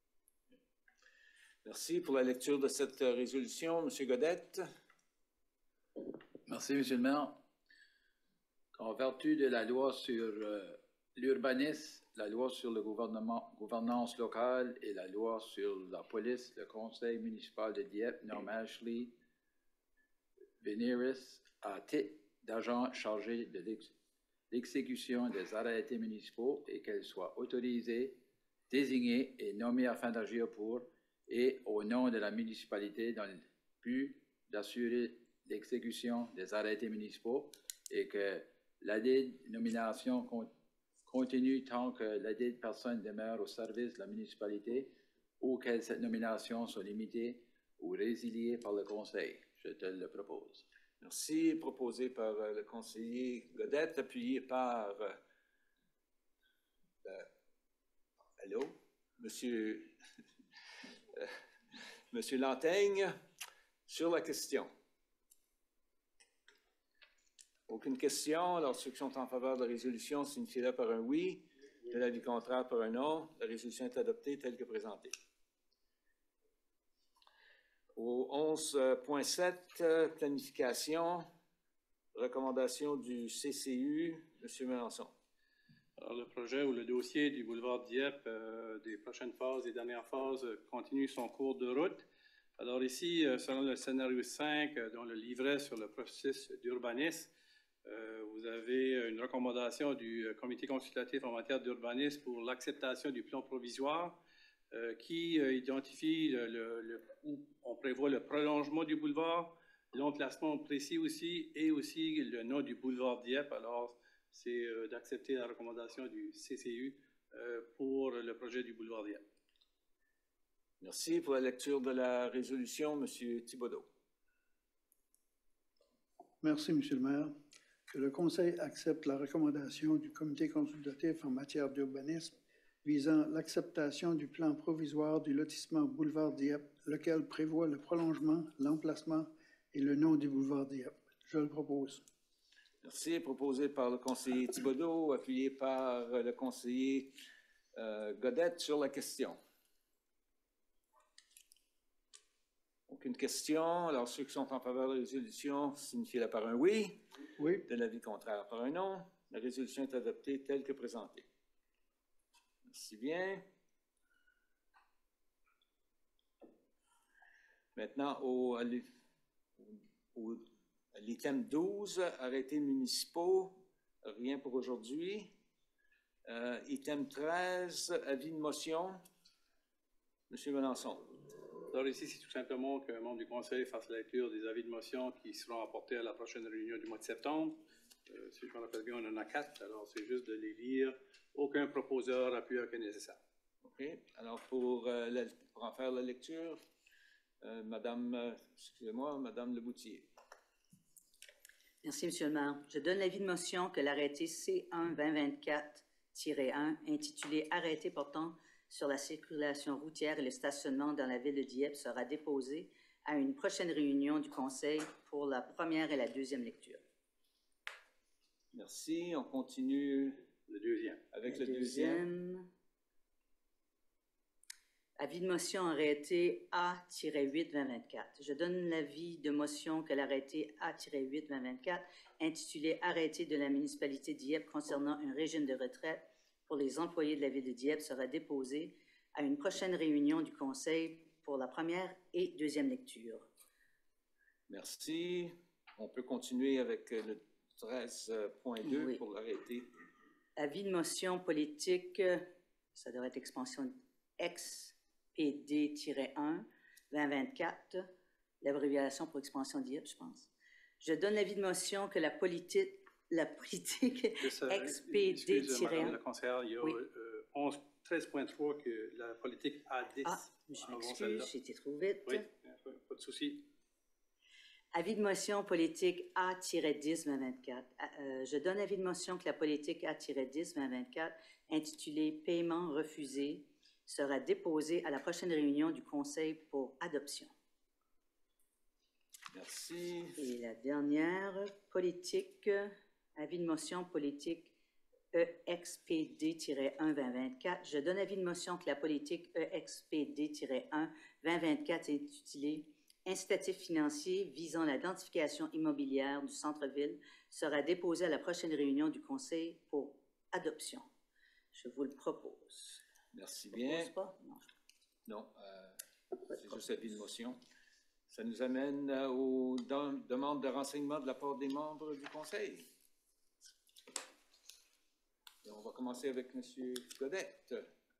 Merci pour la lecture de cette résolution. M. Godette. Merci, M. le maire. En vertu de la loi sur euh, l'urbanisme, la loi sur le gouvernement, gouvernance locale et la loi sur la police, le conseil municipal de Dieppe nomme Ashley Villaris à titre d'agent chargé de l'exécution des arrêtés municipaux et qu'elle soit autorisée, désignée et nommée afin d'agir pour et au nom de la municipalité dans le but d'assurer l'exécution des arrêtés municipaux et que ladite nomination continue tant que ladite personne demeure au service de la municipalité ou que cette nomination soit limitée ou résiliée par le conseil. Je te le propose. Merci. Proposé par euh, le conseiller Godette, appuyé par... Euh, euh, allô? Monsieur... Monsieur Lantaigne, sur la question. Aucune question. Alors, ceux qui sont en faveur de la résolution, signifiez-le par un oui. De l'avis contraire, par un non. La résolution est adoptée telle que présentée. Au onze point sept, planification, recommandation du C C U, M. Mélenchon. Alors, le projet ou le dossier du boulevard Dieppe, euh, des prochaines phases, des dernières phases, euh, continue son cours de route. Alors ici, euh, selon le scénario cinq, euh, dans le livret sur le processus d'urbanisme, euh, vous avez une recommandation du euh, comité consultatif en matière d'urbanisme pour l'acceptation du plan provisoire euh, qui euh, identifie le, le, le, où on prévoit le prolongement du boulevard, l'emplacement précis aussi et aussi le nom du boulevard Dieppe. Alors, c'est euh, d'accepter la recommandation du C C U euh, pour le projet du boulevard Dieppe. Merci. Pour la lecture de la résolution, M. Thibodeau. Merci, M. le maire. Que le Conseil accepte la recommandation du comité consultatif en matière d'urbanisme visant l'acceptation du plan provisoire du lotissement boulevard Dieppe, lequel prévoit le prolongement, l'emplacement et le nom du boulevard Dieppe. Je le propose. Merci. Proposé par le conseiller Thibodeau, appuyé par le conseiller euh, Godette sur la question. Aucune question. Alors, ceux qui sont en faveur de la résolution signifient-la par un oui. Oui. De l'avis contraire par un non. La résolution est adoptée telle que présentée. Merci bien. Maintenant, au, au, à l'item douze, arrêtés municipaux, rien pour aujourd'hui. Euh, item treize, avis de motion. Monsieur Melançon. Alors ici, c'est tout simplement qu'un membre du conseil fasse la lecture des avis de motion qui seront apportés à la prochaine réunion du mois de septembre. Euh, si je me rappelle bien, on en a quatre, alors c'est juste de les lire. Aucun proposeur appuie que nécessaire. OK. Alors, pour, euh, la, pour en faire la lecture, euh, Madame, euh, excusez-moi, Madame Leboutier. Merci, Monsieur le maire. Je donne l'avis de motion que l'arrêté C un vingt vingt-quatre tiret un, intitulé « Arrêté portant sur la circulation routière et le stationnement dans la ville de Dieppe » sera déposé à une prochaine réunion du Conseil pour la première et la deuxième lecture. Merci. On continue le deuxième. avec le, le deuxième. deuxième. Avis de motion arrêté A huit vingt vingt-quatre. Je donne l'avis de motion que l'arrêté A huit vingt vingt-quatre, intitulé « Arrêté de la municipalité de Dieppe concernant un régime de retraite pour les employés de la ville de Dieppe » sera déposé à une prochaine réunion du Conseil pour la première et deuxième lecture. Merci. On peut continuer avec le treize point deux oui. pour l'arrêté. Avis de motion politique, ça devrait être expansion X P D un vingt vingt-quatre, l'abréviation pour expansion Dieppe, je pense. Je donne l'avis de motion que la politique, la politique X P D un... Madame la conseillère, il y a oui. euh, treize point trois que la politique A dix. Ah, je m'excuse, j'ai été trop vite. Oui, pas de souci. Avis de motion politique A dix vingt vingt-quatre. Euh, je donne avis de motion que la politique A dix vingt vingt-quatre, intitulée « Paiement refusé », sera déposée à la prochaine réunion du Conseil pour adoption. Merci. Et la dernière, politique, avis de motion politique E X P D un vingt vingt-quatre. Je donne avis de motion que la politique E X P D un vingt vingt-quatre est intitulée « Incitatif financier visant l'identification immobilière du centre-ville » sera déposée à la prochaine réunion du Conseil pour adoption. Je vous le propose. Merci bien. Pas? Non, non euh, c'est juste avis de motion. Ça nous amène euh, aux demandes de renseignement de la part des membres du Conseil. Et on va commencer avec M. Godette.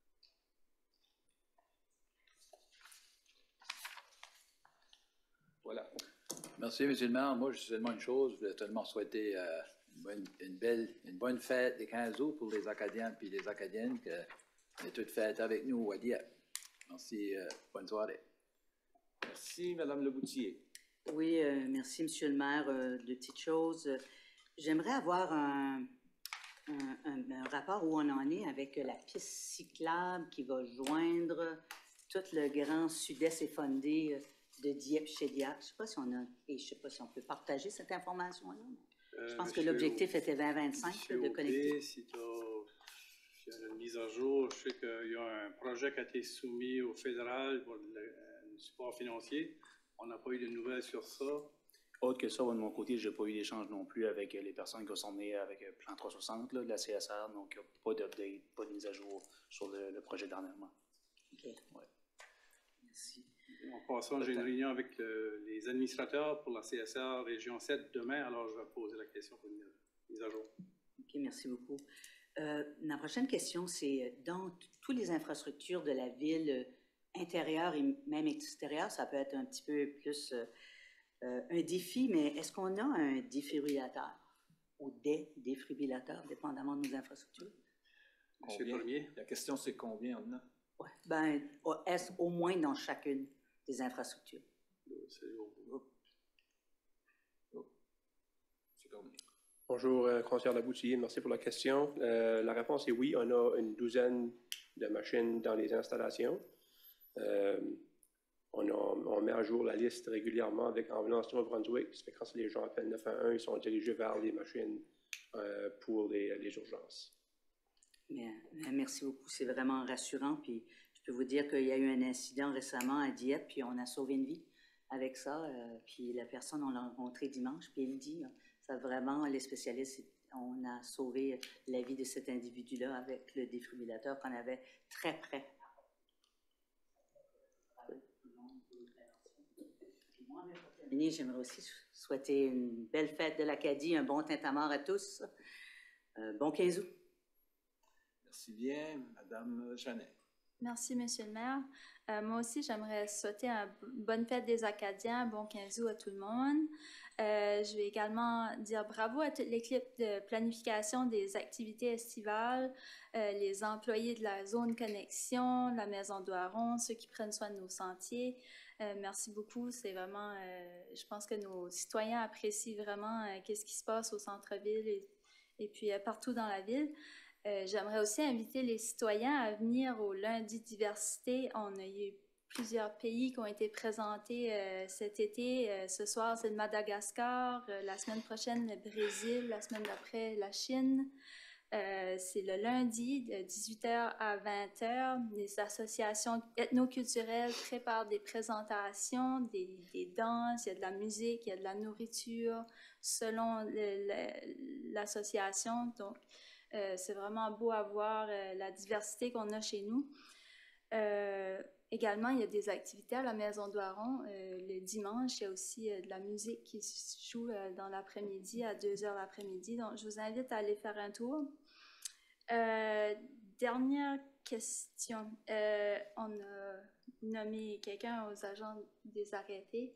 Voilà. Merci, M. le maire. Moi, je suis seulement une chose. Je voulais seulement souhaiter euh, une, bonne, une belle, une bonne fête des quinze août pour les Acadiens et les Acadiennes. Que, on est toutes fêtes avec nous à Dieppe. Merci. Euh, bonne soirée. Merci, Mme Leboutier. Oui, euh, merci, Monsieur le maire. Euh, deux petites choses. J'aimerais avoir un, un, un, un rapport où on en est avec la piste cyclable qui va joindre tout le grand sud-est effondé de Dieppe chez Dieppe. Je ne sais pas si on a, et je sais pas si on peut partager cette information-là. Euh, je pense que l'objectif était vingt vingt-cinq de connecter. Si tu as une mise à jour, je sais qu'il y a un projet qui a été soumis au fédéral pour le, le support financier. On n'a pas eu de nouvelles sur ça. Autre que ça, de mon côté, je n'ai pas eu d'échange non plus avec les personnes qui sont nées avec le plan trois cent soixante là, de la C S R, donc pas d'update, pas de mise à jour sur le, le projet dernièrement. OK. Ouais. Merci. En passant, j'ai une réunion avec le, les administrateurs pour la C S R Région sept demain, alors je vais poser la question pour une mise à jour. OK, merci beaucoup. Euh, ma prochaine question, c'est dans toutes les infrastructures de la ville, euh, intérieure et même extérieure, ça peut être un petit peu plus euh, euh, un défi, mais est-ce qu'on a un défibrillateur ou des défibrillateurs, dépendamment de nos infrastructures? Monsieur le Premier, la question c'est combien on en a? Oui, ben, est-ce au moins dans chacune des infrastructures? C'est oh. Oh. C'est combien? Bonjour, euh, conseillère Leboutier, merci pour la question. Euh, la réponse est oui, on a une douzaine de machines dans les installations. Euh, on, a, on met à jour la liste régulièrement avec Ambulance Nouveau-Brunswick. Ça fait quand les gens appellent neuf un un, ils sont dirigés vers les machines euh, pour les, les urgences. Bien, merci beaucoup, c'est vraiment rassurant. Puis je peux vous dire qu'il y a eu un incident récemment à Dieppe, puis on a sauvé une vie avec ça. Euh, puis la personne, on l'a rencontré dimanche, puis il dit, ça vraiment, les spécialistes, on a sauvé la vie de cet individu-là avec le défibrillateur qu'on avait très près. J'aimerais aussi souhaiter une belle fête de l'Acadie, un bon tintamarre à tous. Euh, bon quinze août. Merci bien, Madame Jeannet. Merci, Monsieur le maire. Euh, moi aussi, j'aimerais souhaiter une bonne fête des Acadiens, un bon quinze août à tout le monde. Euh, je vais également dire bravo à toute l'équipe de planification des activités estivales, euh, les employés de la zone connexion, la Maison d'Oiron, ceux qui prennent soin de nos sentiers. Euh, merci beaucoup. C'est vraiment, euh, je pense que nos citoyens apprécient vraiment euh, qu'est-ce qui se passe au centre-ville et, et puis euh, partout dans la ville. Euh, j'aimerais aussi inviter les citoyens à venir au lundi diversité. On a eu plusieurs pays qui ont été présentés euh, cet été. Euh, ce soir, c'est le Madagascar. Euh, la semaine prochaine, le Brésil. La semaine d'après, la Chine. Euh, c'est le lundi de dix-huit heures à vingt heures. Les associations ethnoculturelles préparent des présentations, des, des danses, il y a de la musique, il y a de la nourriture selon le, le, l'association. Donc, Euh, c'est vraiment beau à voir euh, la diversité qu'on a chez nous. Euh, également, il y a des activités à la Maison d'Oiron. Euh, le dimanche, il y a aussi euh, de la musique qui se joue euh, dans l'après-midi, à deux heures l'après-midi. Donc, je vous invite à aller faire un tour. Euh, dernière question. Euh, on a nommé quelqu'un aux agents des arrêtés.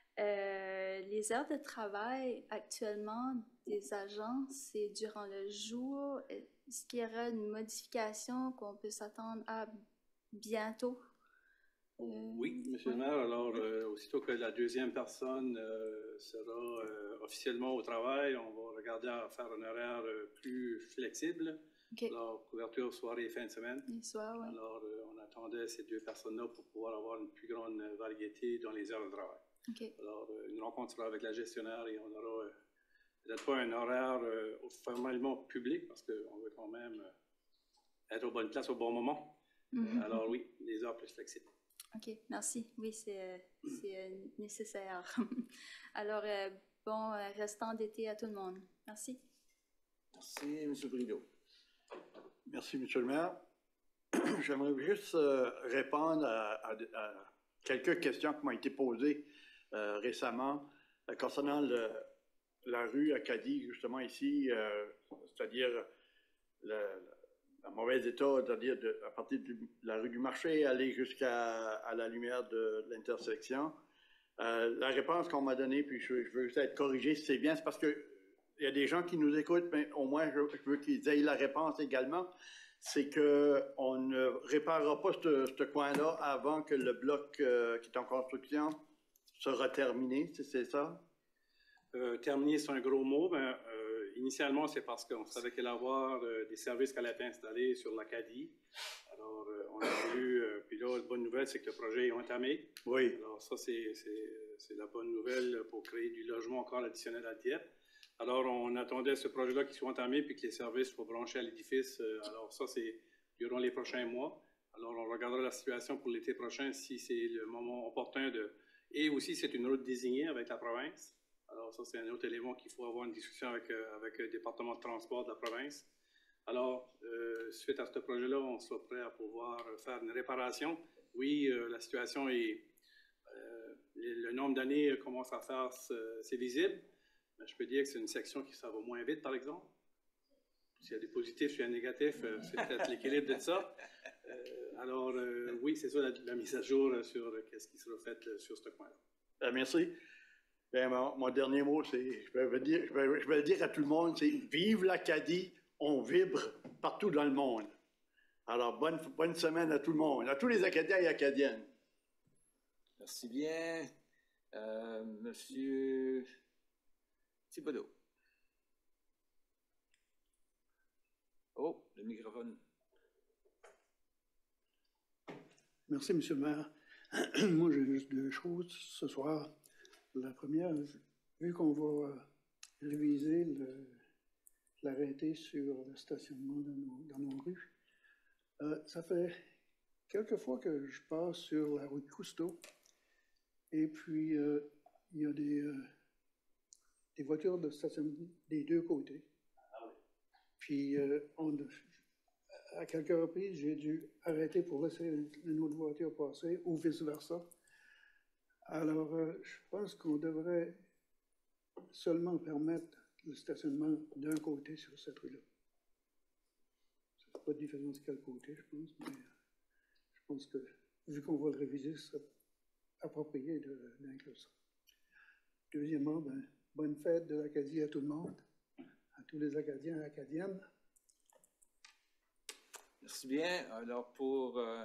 Euh, les heures de travail actuellement des agents, c'est durant le jour. Est-ce qu'il y aura une modification qu'on peut s'attendre à bientôt? Euh, oui, Monsieur le maire. Alors, euh, aussitôt que la deuxième personne euh, sera euh, officiellement au travail, on va regarder à faire un horaire euh, plus flexible. Okay. Alors, couverture soirée et fin de semaine. Les soirs, oui. Alors, euh, on attendait ces deux personnes-là pour pouvoir avoir une plus grande variété dans les heures de travail. Okay. Alors, euh, une rencontre sera avec la gestionnaire et on aura euh, peut-être pas un horaire euh, formellement public parce qu'on veut quand même euh, être aux bonnes places au bon moment. Mm-hmm. Alors oui, des heures plus flexibles. OK, merci. Oui, c'est, c'est euh, nécessaire. Alors, euh, bon euh, restant d'été à tout le monde. Merci. Merci, M. Brideau. Merci, M. le maire. J'aimerais juste euh, répondre à, à, à quelques questions qui m'ont été posées euh, récemment euh, concernant le, la rue Acadie, justement ici, euh, c'est-à-dire le, le mauvais état, c'est-à-dire de, à partir de la rue du Marché, aller jusqu'à à la lumière de, de l'intersection. Euh, la réponse qu'on m'a donnée, puis je, je veux juste être corrigé si c'est bien, c'est parce que il y a des gens qui nous écoutent, mais au moins je, je veux qu'ils aient la réponse également. C'est qu'on ne réparera pas ce, ce coin-là avant que le bloc euh, qui est en construction sera terminé, c'est, c'est ça? Euh, terminé, c'est un gros mot. Mais, euh, initialement, c'est parce qu'on savait qu'il allait avoir euh, des services qu'elle allait installer sur l'Acadie. Alors, euh, on a voulu... Euh, puis là, la bonne nouvelle, c'est que le projet est entamé. Oui. Alors, ça, c'est, c'est, c'est la bonne nouvelle pour créer du logement encore additionnel à Dieppe. Alors, on attendait ce projet-là qui soit entamé puis que les services soient branchés à l'édifice. Alors, ça, c'est durant les prochains mois. Alors, on regardera la situation pour l'été prochain si c'est le moment opportun de... Et aussi, c'est une route désignée avec la province. Alors, ça, c'est un autre élément qu'il faut avoir une discussion avec, avec le département de transport de la province. Alors, euh, suite à ce projet-là, on sera prêt à pouvoir faire une réparation. Oui, euh, la situation est... Euh, le nombre d'années commence à faire... C'est visible. Mais je peux dire que c'est une section qui ça va moins vite, par exemple. S'il y a des positifs, s'il y a des négatifs, euh, c'est peut-être l'équilibre de ça. Euh, alors, euh, oui, c'est ça la, la mise à jour sur euh, qu'est-ce qui sera fait euh, sur ce coin-là. Euh, merci. Bien, mon, mon dernier mot, c'est, je vais, dire, je, vais, je vais le dire à tout le monde, c'est vive l'Acadie, on vibre partout dans le monde. Alors, bonne, bonne semaine à tout le monde, à tous les Acadiens et Acadiennes. Merci bien. Euh, monsieur... Thibodeau. Oh, le microphone. Merci, M. le maire. Moi, j'ai juste deux choses ce soir. La première, vu qu'on va réviser le, l'arrêté sur le stationnement dans nos, dans nos rues, euh, ça fait quelques fois que je passe sur la rue de Cousteau Et puis, euh, il y a des, euh, des voitures de stationnement des deux côtés. Puis, euh, on, à quelques reprises, j'ai dû arrêter pour laisser une autre voiture passer ou vice-versa. Alors, euh, je pense qu'on devrait seulement permettre le stationnement d'un côté sur cette rue-là. Ça ne fait pas de différence de quel côté, je pense, mais je pense que, vu qu'on va le réviser, ce serait approprié d'inclure ça. Deuxièmement, ben, bonne fête de l'Acadie à tout le monde, à tous les Acadiens et Acadiennes. Merci bien. Alors, pour, euh,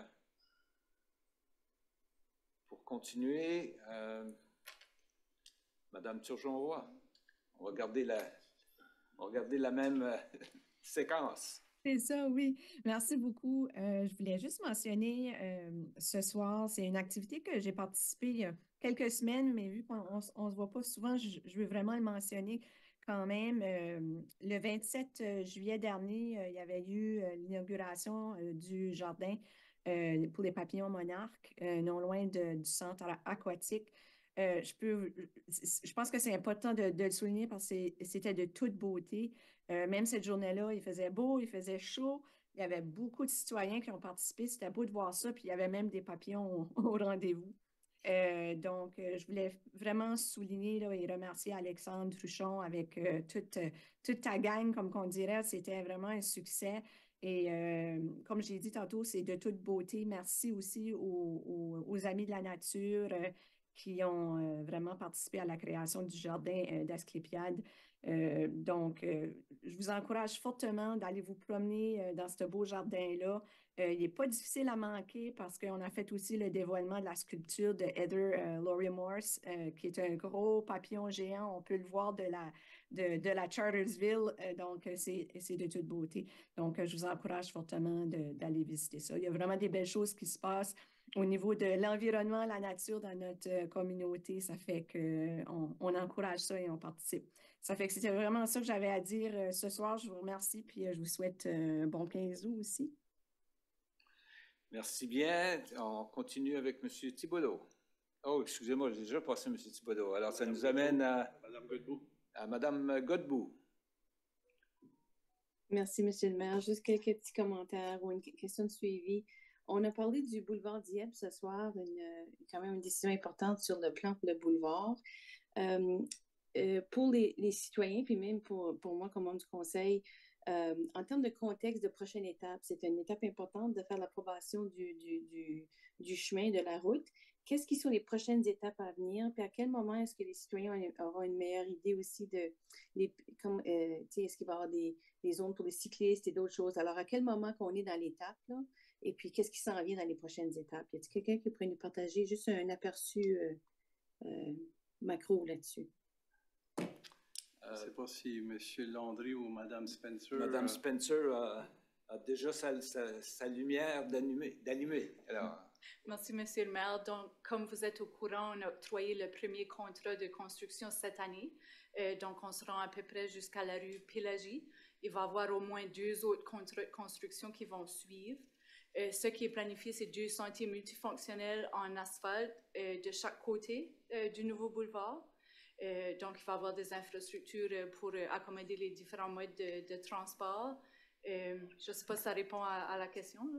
pour continuer, euh, Madame Turgeon-Roy, on va garder la, on va garder la même euh, séquence. C'est ça, oui. Merci beaucoup. Euh, je voulais juste mentionner euh, ce soir, c'est une activité que j'ai participé il y a quelques semaines, mais vu qu'on ne se voit pas souvent, je, je veux vraiment le mentionner quand même. Euh, le vingt-sept juillet dernier, euh, il y avait eu euh, l'inauguration euh, du jardin euh, pour les papillons monarques, euh, non loin de, du centre aquatique. Euh, je, peux, je pense que c'est important de, de le souligner parce que c'était de toute beauté. Euh, même cette journée-là, il faisait beau, il faisait chaud. Il y avait beaucoup de citoyens qui ont participé. C'était beau de voir ça. Puis il y avait même des papillons au, au rendez-vous. Euh, donc, euh, je voulais vraiment souligner là, et remercier Alexandre Truchon avec euh, toute, toute ta gang, comme qu'on dirait. C'était vraiment un succès. Et euh, comme j'ai dit tantôt, c'est de toute beauté. Merci aussi aux, aux, aux Amis de la nature euh, qui ont euh, vraiment participé à la création du jardin euh, d'Asclépiade. Euh, donc, euh, je vous encourage fortement d'aller vous promener euh, dans ce beau jardin-là. Euh, il n'est pas difficile à manquer parce qu'on a fait aussi le dévoilement de la sculpture de Heather euh, Laurie Morse, euh, qui est un gros papillon géant. On peut le voir de la, de, de la Chartersville. Euh, donc, c'est de toute beauté. Donc, euh, je vous encourage fortement d'aller visiter ça. Il y a vraiment des belles choses qui se passent au niveau de l'environnement, la nature dans notre euh, communauté. Ça fait qu'on on encourage ça et on participe. Ça fait que c'était vraiment ça que j'avais à dire euh, ce soir. Je vous remercie, puis euh, je vous souhaite euh, un bon quinze août aussi. Merci bien. On continue avec M. Thibodeau. Oh, excusez-moi, j'ai déjà passé M. Thibodeau. Alors, ça Madame nous amène Godbout. à Madame Godbout. à Mme Godbout. Merci, Monsieur le maire. Juste quelques petits commentaires ou une question de suivi. On a parlé du boulevard Dieppe ce soir, une, quand même une décision importante sur le plan pour le boulevard. Euh, euh, pour les, les citoyens, puis même pour, pour moi comme membre du conseil, euh, en termes de contexte de prochaine étape, c'est une étape importante de faire l'approbation du, du, du, du chemin, de la route. Qu'est-ce qui sont les prochaines étapes à venir? Puis à quel moment est-ce que les citoyens auront une meilleure idée aussi de, les, comme, euh, est-ce qu'il va y avoir des, des zones pour les cyclistes et d'autres choses? Alors, à quel moment qu'on est dans l'étape, là? Et puis, qu'est-ce qui s'en vient dans les prochaines étapes? Y a-t-il quelqu'un qui pourrait nous partager juste un aperçu euh, euh, macro là-dessus? Je ne sais pas si M. Landry ou Mme Spencer... Mme euh, Spencer a, a déjà sa, sa, sa lumière d'allumer. Alors... Merci, Monsieur le maire. Donc, comme vous êtes au courant, on a octroyé le premier contrat de construction cette année. Euh, donc, on se rend à peu près jusqu'à la rue Pélagie. Il va y avoir au moins deux autres contrats de construction qui vont suivre. Euh, ce qui est planifié, c'est deux sentiers multifonctionnels en asphalte euh, de chaque côté euh, du nouveau boulevard. Euh, donc, il va y avoir des infrastructures pour euh, accommoder les différents modes de, de transport. Euh, je ne sais pas si ça répond à, à la question, là.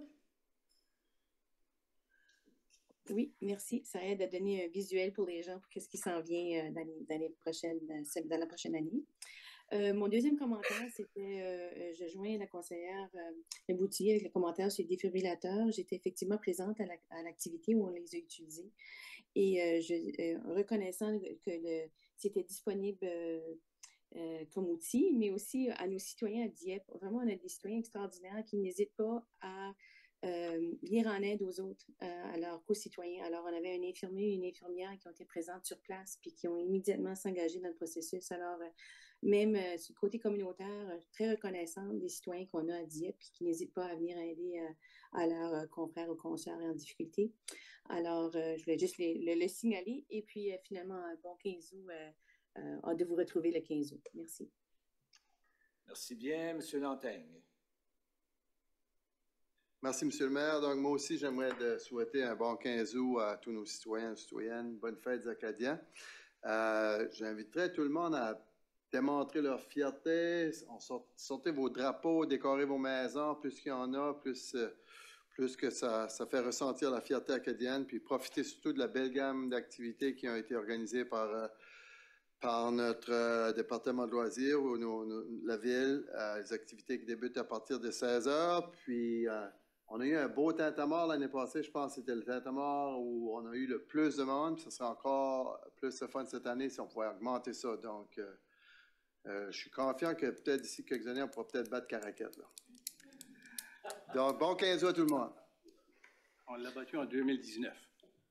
Oui, merci. Ça aide à donner un visuel pour les gens pour qu'est-ce qui s'en vient dans, les, dans, les prochaines, dans la prochaine année. Euh, mon deuxième commentaire, c'était, euh, je joins la conseillère euh, Boutillier avec le commentaire sur les défibrillateurs. J'étais effectivement présente à l'activité où on les a utilisés. Et euh, je, euh, reconnaissant que le, c'était disponible euh, euh, comme outil, mais aussi à nos citoyens à Dieppe. Vraiment, on a des citoyens extraordinaires qui n'hésitent pas à Euh, venir en aide aux autres, euh, à leurs co-citoyens. Alors, on avait un infirmier et une infirmière qui ont été présentes sur place puis qui ont immédiatement s'engagé dans le processus. Alors, euh, même euh, sur le côté communautaire, euh, très reconnaissant des citoyens qu'on a à Dieppe puis qui n'hésitent pas à venir aider euh, à leurs euh, confrères ou consoeurs en difficulté. Alors, euh, je voulais juste les, le, le signaler. Et puis, euh, finalement, un bon quinze août, euh, euh, hâte de vous retrouver le quinze août. Merci. Merci bien, M. Lantaigne. Merci, Monsieur le maire. Donc, moi aussi, j'aimerais de souhaiter un bon quinze août à tous nos citoyens et citoyennes. Bonne fête des Acadiens. Euh, J'inviterai tout le monde à démontrer leur fierté. On sort, sortez vos drapeaux, décorez vos maisons. Plus qu'il y en a, plus, euh, plus que ça, ça fait ressentir la fierté acadienne. Puis profitez surtout de la belle gamme d'activités qui ont été organisées par... Euh, par notre euh, département de loisirs ou nos, nos, la ville, euh, les activités qui débutent à partir de seize heures. Puis, euh, on a eu un beau tintamarre l'année passée. Je pense que c'était le tintamarre où on a eu le plus de monde. Ce sera encore plus de fun cette année si on pouvait augmenter ça. Donc, euh, euh, je suis confiant que peut-être d'ici quelques années, on pourra peut-être battre Caraquette. Là. Donc, bon quinze août à tout le monde. On l'a battu en deux mille dix-neuf.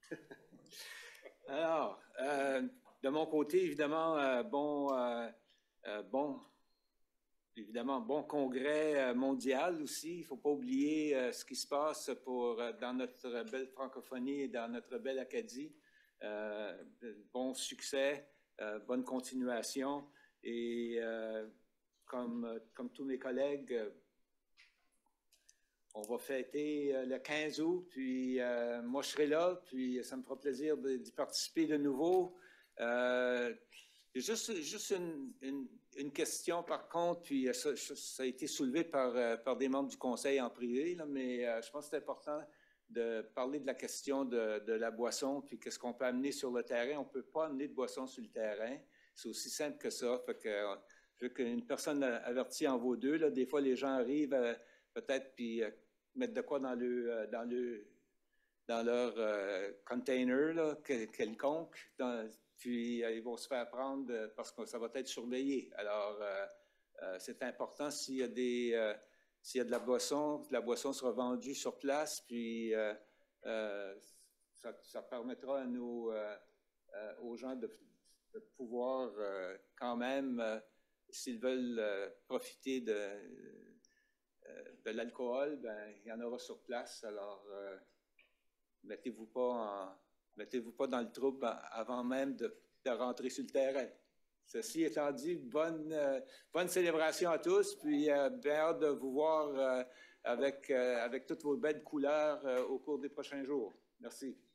Alors, euh, de mon côté, évidemment, euh, bon, euh, euh, bon, évidemment, bon congrès euh, mondial aussi. Il ne faut pas oublier euh, ce qui se passe pour, euh, dans notre belle francophonie et dans notre belle Acadie. Euh, bon succès, euh, bonne continuation. Et euh, comme, comme tous mes collègues, euh, on va fêter euh, le quinze août, puis euh, moi je serai là, puis ça me fera plaisir d'y participer de nouveau. Euh, juste juste une, une, une question par contre, puis ça, ça a été soulevé par, par des membres du conseil en privé, là, mais euh, je pense que c'est important de parler de la question de, de la boisson, puis qu'est-ce qu'on peut amener sur le terrain. On ne peut pas amener de boisson sur le terrain. C'est aussi simple que ça. Fait que, euh, je veux qu'une personne avertie en vaut deux. Là, des fois, les gens arrivent euh, peut-être puis euh, mettre de quoi dans le, euh, dans le, dans leur euh, container là, quelconque. Dans, puis euh, ils vont se faire prendre euh, parce que ça va être surveillé. Alors, euh, euh, c'est important s'il y a des, euh, s'il y a de la boisson, que la boisson sera vendue sur place, puis euh, euh, ça, ça permettra à nos, euh, euh, aux gens de, de pouvoir euh, quand même, euh, s'ils veulent euh, profiter de, euh, de l'alcool, ben, il y en aura sur place. Alors, euh, mettez-vous pas en... Mettez-vous pas dans le trouble avant même de, de rentrer sur le terrain. Ceci étant dit, bonne, euh, bonne célébration à tous, puis euh, bien hâte de vous voir euh, avec, euh, avec toutes vos belles couleurs euh, au cours des prochains jours. Merci.